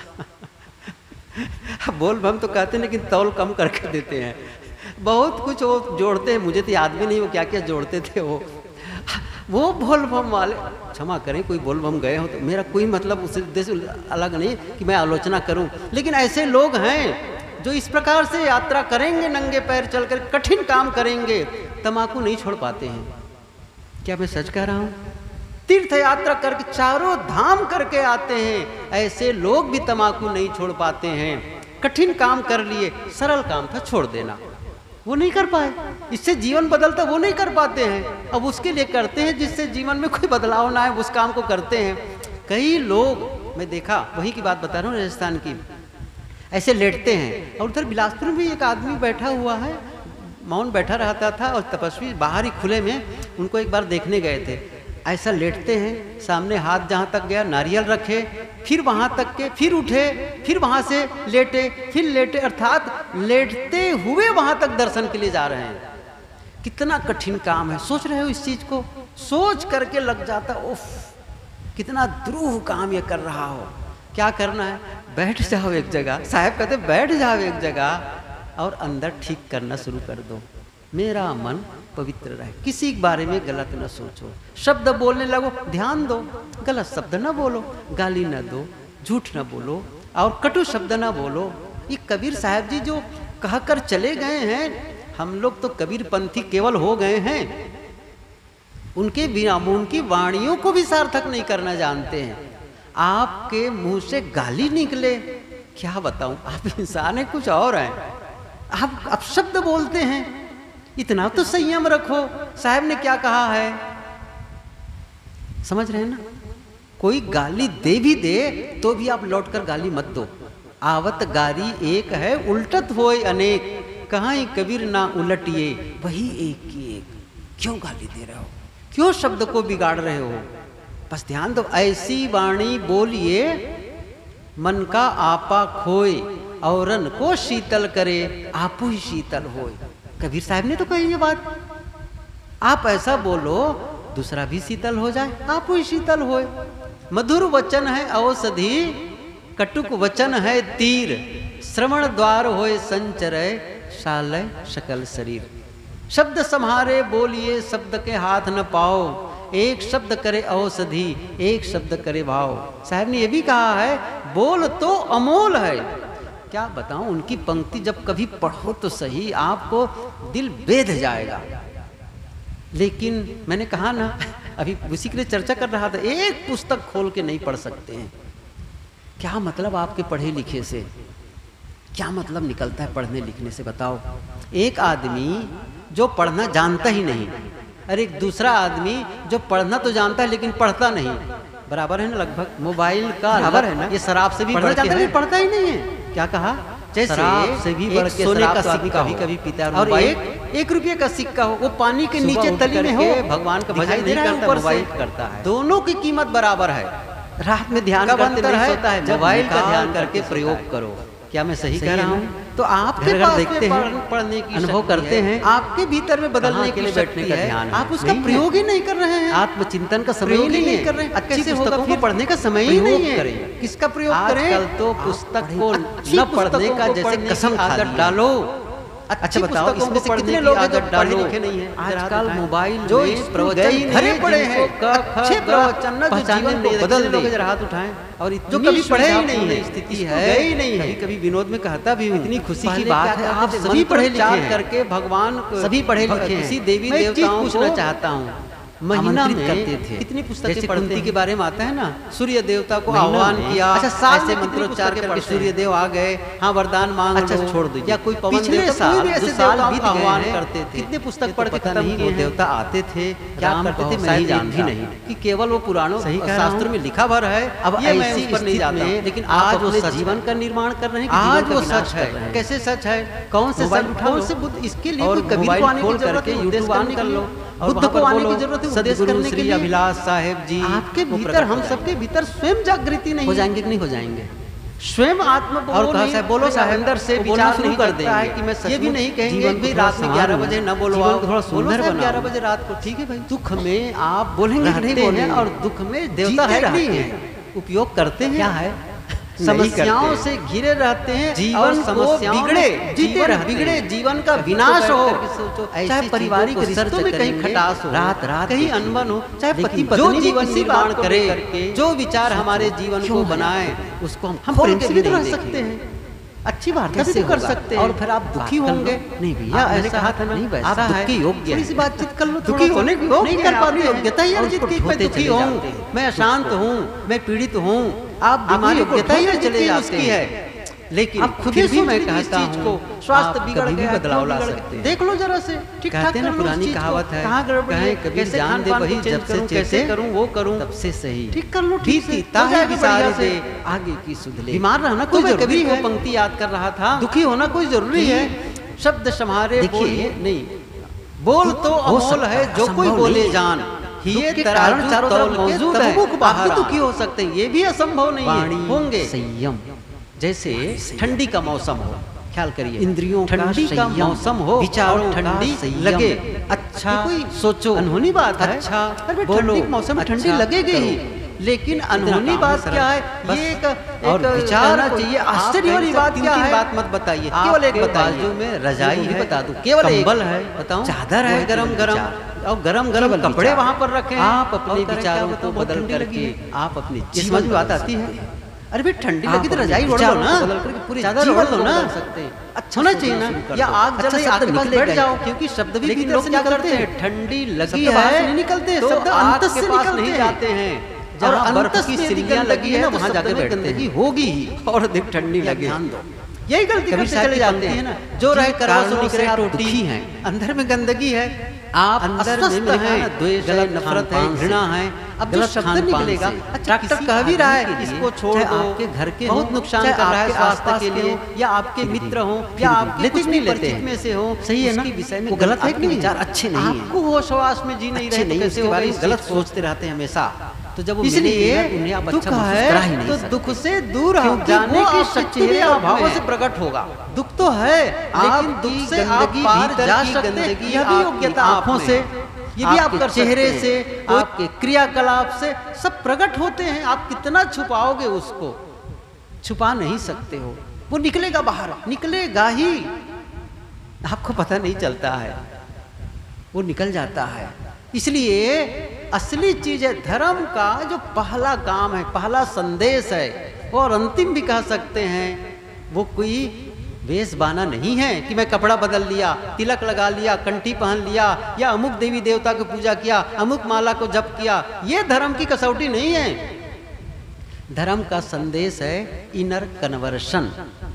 बोल बम तो कहते हैं लेकिन तौल कम करके देते हैं, बहुत कुछ वो जोड़ते हैं, मुझे तो याद भी नहीं वो क्या क्या जोड़ते थे वो बोल बम वाले। क्षमा करें कोई बोल बम गए हो तो, मेरा कोई मतलब उस उद्देश्य अलग नहीं कि मैं आलोचना करूं, लेकिन ऐसे लोग हैं जो इस प्रकार से यात्रा करेंगे, नंगे पैर चलकर कठिन काम करेंगे, तम्बाकू नहीं छोड़ पाते हैं। क्या मैं सच कह रहा हूं? तीर्थ यात्रा करके चारों धाम करके आते हैं, ऐसे लोग भी तम्बाकू नहीं छोड़ पाते हैं। कठिन काम कर लिए, सरल काम था छोड़ देना। वो नहीं कर पाए। इससे जीवन बदलता वो नहीं कर पाते हैं। अब उसके लिए करते हैं जिससे जीवन में कोई बदलाव ना आए, उस काम को करते हैं। कई लोग मैं देखा, वही की बात बता रहा हूँ राजस्थान की, ऐसे लेटते हैं। और उधर बिलासपुर में एक आदमी बैठा हुआ है, मौन बैठा रहता था और तपस्वी बाहर ही खुले में, उनको एक बार देखने गए थे। ऐसा लेटते हैं, सामने हाथ जहाँ तक गया नारियल रखे, फिर वहाँ तक के, फिर उठे, फिर वहाँ से लेटे, फिर लेटे, अर्थात लेटते हुए वहाँ तक दर्शन के लिए जा रहे हैं। कितना कठिन काम है, सोच रहे हो इस चीज को? सोच करके लग जाता, उफ कितना द्रूह काम ये कर रहा हो। क्या करना है? बैठ जाओ एक जगह, साहब कहते बैठ जाओ एक जगह और अंदर ठीक करना शुरू कर दो। मेरा मन पवित्र रहे, किसी के बारे में गलत न सोचो, शब्द बोलने लगो, ध्यान दो, गलत शब्द न बोलो, गाली न दो, झूठ न बोलो और कटु शब्द न बोलो। ये कबीर साहब जी जो कहकर चले गए हैं, हम लोग तो कबीर पंथी केवल हो गए हैं, उनके बिना उनकी वाणियों को भी सार्थक नहीं करना जानते हैं। आपके मुंह से गाली निकले, क्या बताऊं, आप इंसान है कुछ और हैं, आप अपशब्द बोलते हैं, इतना तो संयम रखो। साहब ने क्या कहा है, समझ रहे हैं ना? कोई गाली दे भी दे तो भी आप लौटकर गाली मत दो। आवत गारी एक है, उल्टत होए अनेक, कहाँ कबीर ना उलटिए, वही एक की एक। क्यों गाली दे रहे हो, क्यों शब्द को बिगाड़ रहे हो? बस ध्यान दो, ऐसी वाणी बोलिए मन का आपा खोए, औरन को शीतल करे, आपू ही शीतल होए। कबीर साहब ने तो कही ये बात, आप ऐसा बोलो दूसरा भी शीतल हो जाए, आप ही शीतल होए। मधुर वचन है औषधि, कटुक वचन है तीर, श्रवण द्वार होए संचरय, शालय सकल शरीर। शब्द संहारे बोलिए, शब्द के हाथ न पाओ, एक शब्द करे औषधि, एक शब्द करे भाव। साहब ने ये भी कहा है, बोल तो अमोल है। क्या बताऊं, उनकी पंक्ति जब कभी पढ़ो तो सही, आपको दिल बेध जाएगा। लेकिन मैंने कहा ना, अभी उसी के लिए चर्चा कर रहा था, एक पुस्तक खोल के नहीं पढ़ सकते हैं। क्या मतलब आपके पढ़े लिखे से, क्या मतलब निकलता है पढ़ने लिखने से, बताओ? एक आदमी जो पढ़ना जानता ही नहीं, और एक दूसरा आदमी जो पढ़ना तो जानता है लेकिन पढ़ता नहीं, बराबर है ना? लगभग मोबाइल का बराबर है ना? ये शराब से भी पढ़ना जानता है, पढ़ता ही नहीं है। क्या कहा? जैसे शराब से भी बढ़ के सोने का सिक्का कभी कभी पीता है, और एक रुपये का सिक्का हो, वो पानी के नीचे तली में हो, भगवान का भजन नहीं करता, मोबाइल करता है। दोनों की कीमत बराबर है। रात में ध्यान का अंतर है, मोबाइल का ध्यान करके प्रयोग करो। क्या मैं सही कह रहा हूँ? तो आपके पास देखते हैं, पढ़ने की अनुभव करते हैं, आपके भीतर में बदलने के लिए बैठने का ध्यान, आप उसका प्रयोग ही नहीं कर रहे हैं, आत्मचिंतन का समय ही नहीं कर रहे हैं। अच्छे पुस्तकों को पढ़ने का समय ही नहीं है, किसका प्रयोग करें? आजकल तो पुस्तक को न पढ़ने का जैसे कसम आदत डालो। अच्छा बताओ, इसमें से कितने लोग हैं जो पढ़े लिखे नहीं हैं? आजकल मोबाइल जो प्रवचन भरे पड़े हैं, अच्छे प्रवचन न पहचानने में बदल लोग जरा हाथ उठाएं, और जो कभी पढ़े ही नहीं है, स्थिति है ही नहीं है। कभी विनोद में कहता भी हूँ, इतनी खुशी की बात है, आप सभी पढ़े लिखे करके भगवान सभी पढ़े लिखे, किसी देवी देवताओं को पूछना चाहता हूँ, महीना में करते थे कितनी पुस्तकें पढ़ते के बारे में आता है ना, सूर्य देवता को आह्वान किया, ऐसे मंत्रोच्चार करके सूर्य देव आ गए, हाँ वरदान मांग लो, छोड़ दो, या कोई पवन देवता जो साल बीत आह्वान करते थे, कितने पुस्तक पढ़ के खत्म नहीं, वो देवता आते थे, क्या करते थे मैं जानती नहीं, कि केवल वो पुराणों शास्त्र में लिखा भर है। अब ये मैं इस पर नहीं जाता, लेकिन आज वो जीवन का निर्माण कर रहे हैं, आज वो सच है। कैसे सच है? कौन से कौन से बुद्ध? इसके लिए कोई कबीर को आने की जरूरत है, उद्देश्य ऑन कर लो, बुद्ध को आने की जरूरत है, उपदेश करने के लिए। अभिलाष साहेब जी, आपके भीतर, हम सबके भीतर स्वयं जागृति नहीं हो जाएंगे कि नहीं हो जाएंगे? स्वयं आत्म और बोलो साहब, अंदर से विचार नहीं कर देंगे है कि मैं ये भी नहीं कहेंगे कि रात में 11 बजे न बोलो, थोड़ा सुंदर बनाओ 11 बजे रात को, ठीक है भाई। दुख में आप बोलेंगे नहीं बोलेंगे, और दुख में देवता है नहीं है, उपयोग करते हैं, क्या है? समस्याओं से घिरे रहते हैं, जीवन समस्याओं बिगड़े, जीते रह बिगड़े, जीवन का विनाश हो, चाहे पारिवारिक रिश्तों में कहीं खटास हो, रात रात कहीं अनबन हो, चाहे पति पत्नी जीवन निर्माण करे, जो विचार हमारे जीवन को बनाए, उसको हम प्रेम से भी रह सकते हैं, अच्छी बात कैसे कर सकते हैं। और फिर आप दुखी होंगे, नहीं भैया ऐसा कहा था ना, आप दुख के योग्य हैं, थोड़ी सी बातचीत कर लो, दुखी होने की नहीं कर पाते, योग्यता ही अर्जित की, मैं दुखी हूँ, मैं अशांत हूँ, मैं पीड़ित हूँ, आप बीमारी योग्यता ही चले जाते हैं। लेकिन आप खुद फिर ही भी मैं सोच लीजिए इस कहता चीज हूँ को, स्वास्थ्य बिगड़ कभी भी गया, बदलाव ला बिगड़ सकते गया। हैं। देख लो जरा से, ठीक ठाक कहते हैं कर ना, लो उस पुरानी चीज को। कहावत है, कहाँ गड़बड़ी है, कहें कबीर कैसे जान दे खान-पान को वही, चेंज जब से करूं, कैसे चेते, करूं, वो करूं, तब से सही। ठीक कर लो, ठीक से बीती हो ताहे जाएगी विसारे बढ़िया से। दे, आगे की सुध ले। बीमार रहना तो कोई मैं जरूरी कबीर है, को पंक्ति याद कर रहा था, दुखी होना कोई जरूरी है। शब्द सम्हारे देखिए, नहीं, बोल तो हो अमोल सकता है, जो कोई असंभव बोले नहीं है। जान, दुख ये के तराजू कारण चारों तरफ तौल के मौजूद तब है, मुख आप बाहर भी आ। दुखी हो सकते हैं, ये भी असंभव नहीं वाणी है, होंगे। संयम, जैसे ठंडी का मौसम हो, ख्याल करिए, इंद्रियों का ठंडी का संयम, मौसम हो, विचारों और का ठंडी संयम। लगे, अच्छा कोई सोचो, अनहोनी बात है। अच्छा अरे बोलो, ठंडी के मौसम में ठंडी अच्छा लगेगी ही, करो। लेकिन अनहोनी काम बात है क्या है, बस। ये एक और विचार कहना को- चाहिए, आप आश्चर्य वाली कहीं बात से क्या तीन-तीन है, बात मत बताइए, केवल एक आपके बताइए, बाजू में रजाई ये है, बता दूं, केवल एक कंबल है, बताऊं, चादर है, गरम गरम, और गरम गरम केवल कपड़े विचार। वहां पर रखे हैं, आप अपने और करें क्या विचारों बताऊं, को बहुत बदल ठंडी करके लगी है। आप अपनी ये जीवन समझ में बात बदल आती है। सकते हैं। अरे भाई ठंडी आप लगी तो अपने रजाई ओढ़ लो विचारों ना, को बदल करके पूरे चादर जीवन ओढ़ लो को ना, बदल सकते हैं। अच्छा होना सोचना चाहिए शुरू ना, कर या दो। आग जल अच्छा रही, आग शब्द के पास निकलेगा बैठ जाओ, ही। क्योंकि शब्द भी लेकिन भीतर लोग से क्या निकलते करते हैं, हैं? ठंडी शब्द लगी बाहर है से नहीं निकलते, तो शब्द आग अंतस के से पास निकलते नहीं हैं। जाते हैं, और जहाँ बर्फ अंतस की में यदि सिल्लियाँ गंदगी लगी है ना, तो वहाँ शब्द जाके में बैठते गंदगी हैं, होगी ही। और देख ठंडी लगे, ध्यान दो। यही गलती कबीर करते साहब चले की जाते पंक्ति हैं है ना, जो रहे जिन करवसों कारणों निकले से आप टोटी, दुखी हैं, अंदर में गंदगी है, आप अंदर अस्वस्थ में हैं, द्वेष है, गलत नफरत है, खान-पान से, घृणा है, अब जो गलत शब्द खान-पान निकलेगा, से, अच्छा किसी डॉक्टर कह भी रहा है, आदमी के लिए, इसको छोड़ चाहे दो, आपके घर के बहुत हों, नुकसान चाहे कर रहा है आपके स्वास्थ्य आसपास के के लिए, हों, या आपके फिर भी, मित्र हों, फिर या भी, आपके लेते कुछ नहीं भी लेते परिचित हैं। में से हो, सही है ना? उसके विषय में वो गलत है कि आपके नहीं? विचार अच्छे नहीं हैं, आपको होश-हवास में जी नहीं अच्छे रहे तो नहीं, कैसे उसके होगा, बारे इस में गलत गलत सोचते रहते हैं हमेशा। तो जब वो इसलिए मिलेंगे, उन्हें आप दुख अच्छा महसूस करा ही है नहीं तो सकते। दुख से दूर क्योंकि जाने वो की आपके शक्ति चेहरे भी और आप भावों में से है। प्रकट होगा। दुख तो है, लेकिन आप दुख दुख से से आप आप पार भीतर जा की सकते हैं, गंदगी यह भी आपकी योग्यता आँखों आप में से, है। ये भी आप आपके कर चेहरे सकते से, हैं। आपके क्रियाकलाप से सब प्रकट होते हैं, आप कितना छुपाओगे उसको, छुपा नहीं सकते हो, वो निकलेगा बाहर, निकलेगा ही, आपको पता नहीं चलता है, वो निकल जाता है। इसलिए असली चीज है धर्म का जो पहला काम है, पहला संदेश है, और अंतिम भी कह सकते हैं, वो कोई वेश बाना नहीं है कि मैं कपड़ा बदल लिया, तिलक लगा लिया, कंठी पहन लिया, या अमुक देवी देवता की पूजा किया, अमुक माला को जप किया, ये धर्म की कसौटी नहीं है। धर्म का संदेश है इनर कन्वर्शन,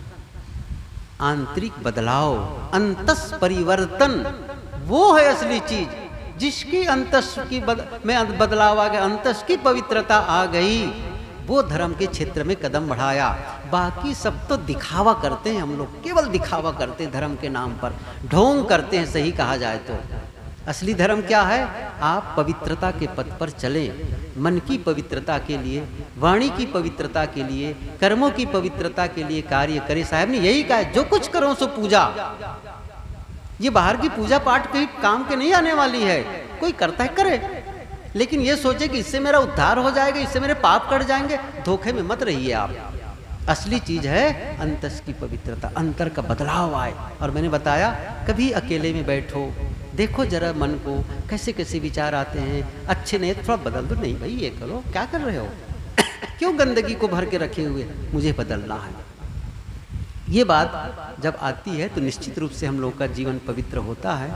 आंतरिक बदलाव, अंतस परिवर्तन, वो है असली चीज। जिसकी अंतस की में बदलाव आ गया, अंतस की पवित्रता आ गई, वो धर्म के क्षेत्र में कदम बढ़ाया। बाकी सब तो दिखावा करते हैं, हम लोग केवल दिखावा करते हैं धर्म के नाम पर, ढोंग करते हैं सही कहा जाए तो। असली धर्म क्या है? आप पवित्रता के पथ पर चलें, मन की पवित्रता के लिए, वाणी की पवित्रता के लिए, कर्मों की पवित्रता के लिए कार्य करें। साहब ने यही कहा है, जो कुछ करो सो पूजा। ये बाहर की पूजा पाठ कहीं काम के नहीं आने वाली है, कोई करता है करे, लेकिन ये सोचे कि इससे मेरा उद्धार हो जाएगा, इससे मेरे पाप कट जाएंगे, धोखे में मत रहिए आप। असली चीज है अंतस की पवित्रता, अंतर का बदलाव आए। और मैंने बताया, कभी अकेले में बैठो, देखो जरा मन को, कैसे कैसे विचार आते हैं, अच्छे नहीं थोड़ा बदल दो, नहीं भाई ये करो, क्या कर रहे हो, क्यों गंदगी को भर के रखे हुए, मुझे बदलना है। ये बात जब आती है तो निश्चित रूप से हम लोग का जीवन पवित्र होता है।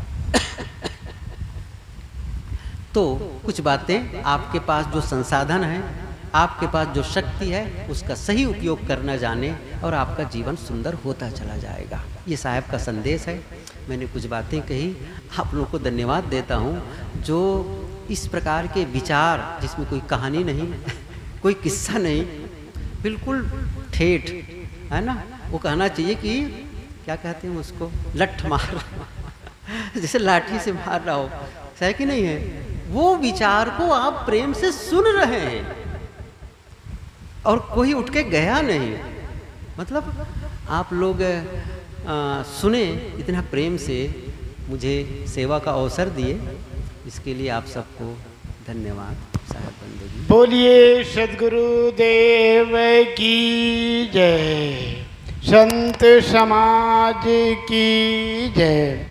तो कुछ बातें, आपके पास जो संसाधन है, आपके पास जो शक्ति है, उसका सही उपयोग करना जाने और आपका जीवन सुंदर होता चला जाएगा। ये साहब का संदेश है। मैंने कुछ बातें कही, आप लोगों को धन्यवाद देता हूँ जो इस प्रकार के विचार, जिसमें कोई कहानी नहीं, कोई किस्सा नहीं, बिल्कुल ठेठ है ना, वो कहना चाहिए कि क्या कहते हैं उसको, लठ मार जैसे लाठी से मार रहा हो, है कि नहीं है, वो विचार को आप प्रेम से सुन रहे हैं और कोई उठ के गया नहीं। मतलब आप लोग सुने इतना प्रेम से, मुझे सेवा का अवसर दिए, इसके लिए आप सबको धन्यवाद। साहब बंदगी बोलिए सद्गुरु देव की जय, संत समाज की जय।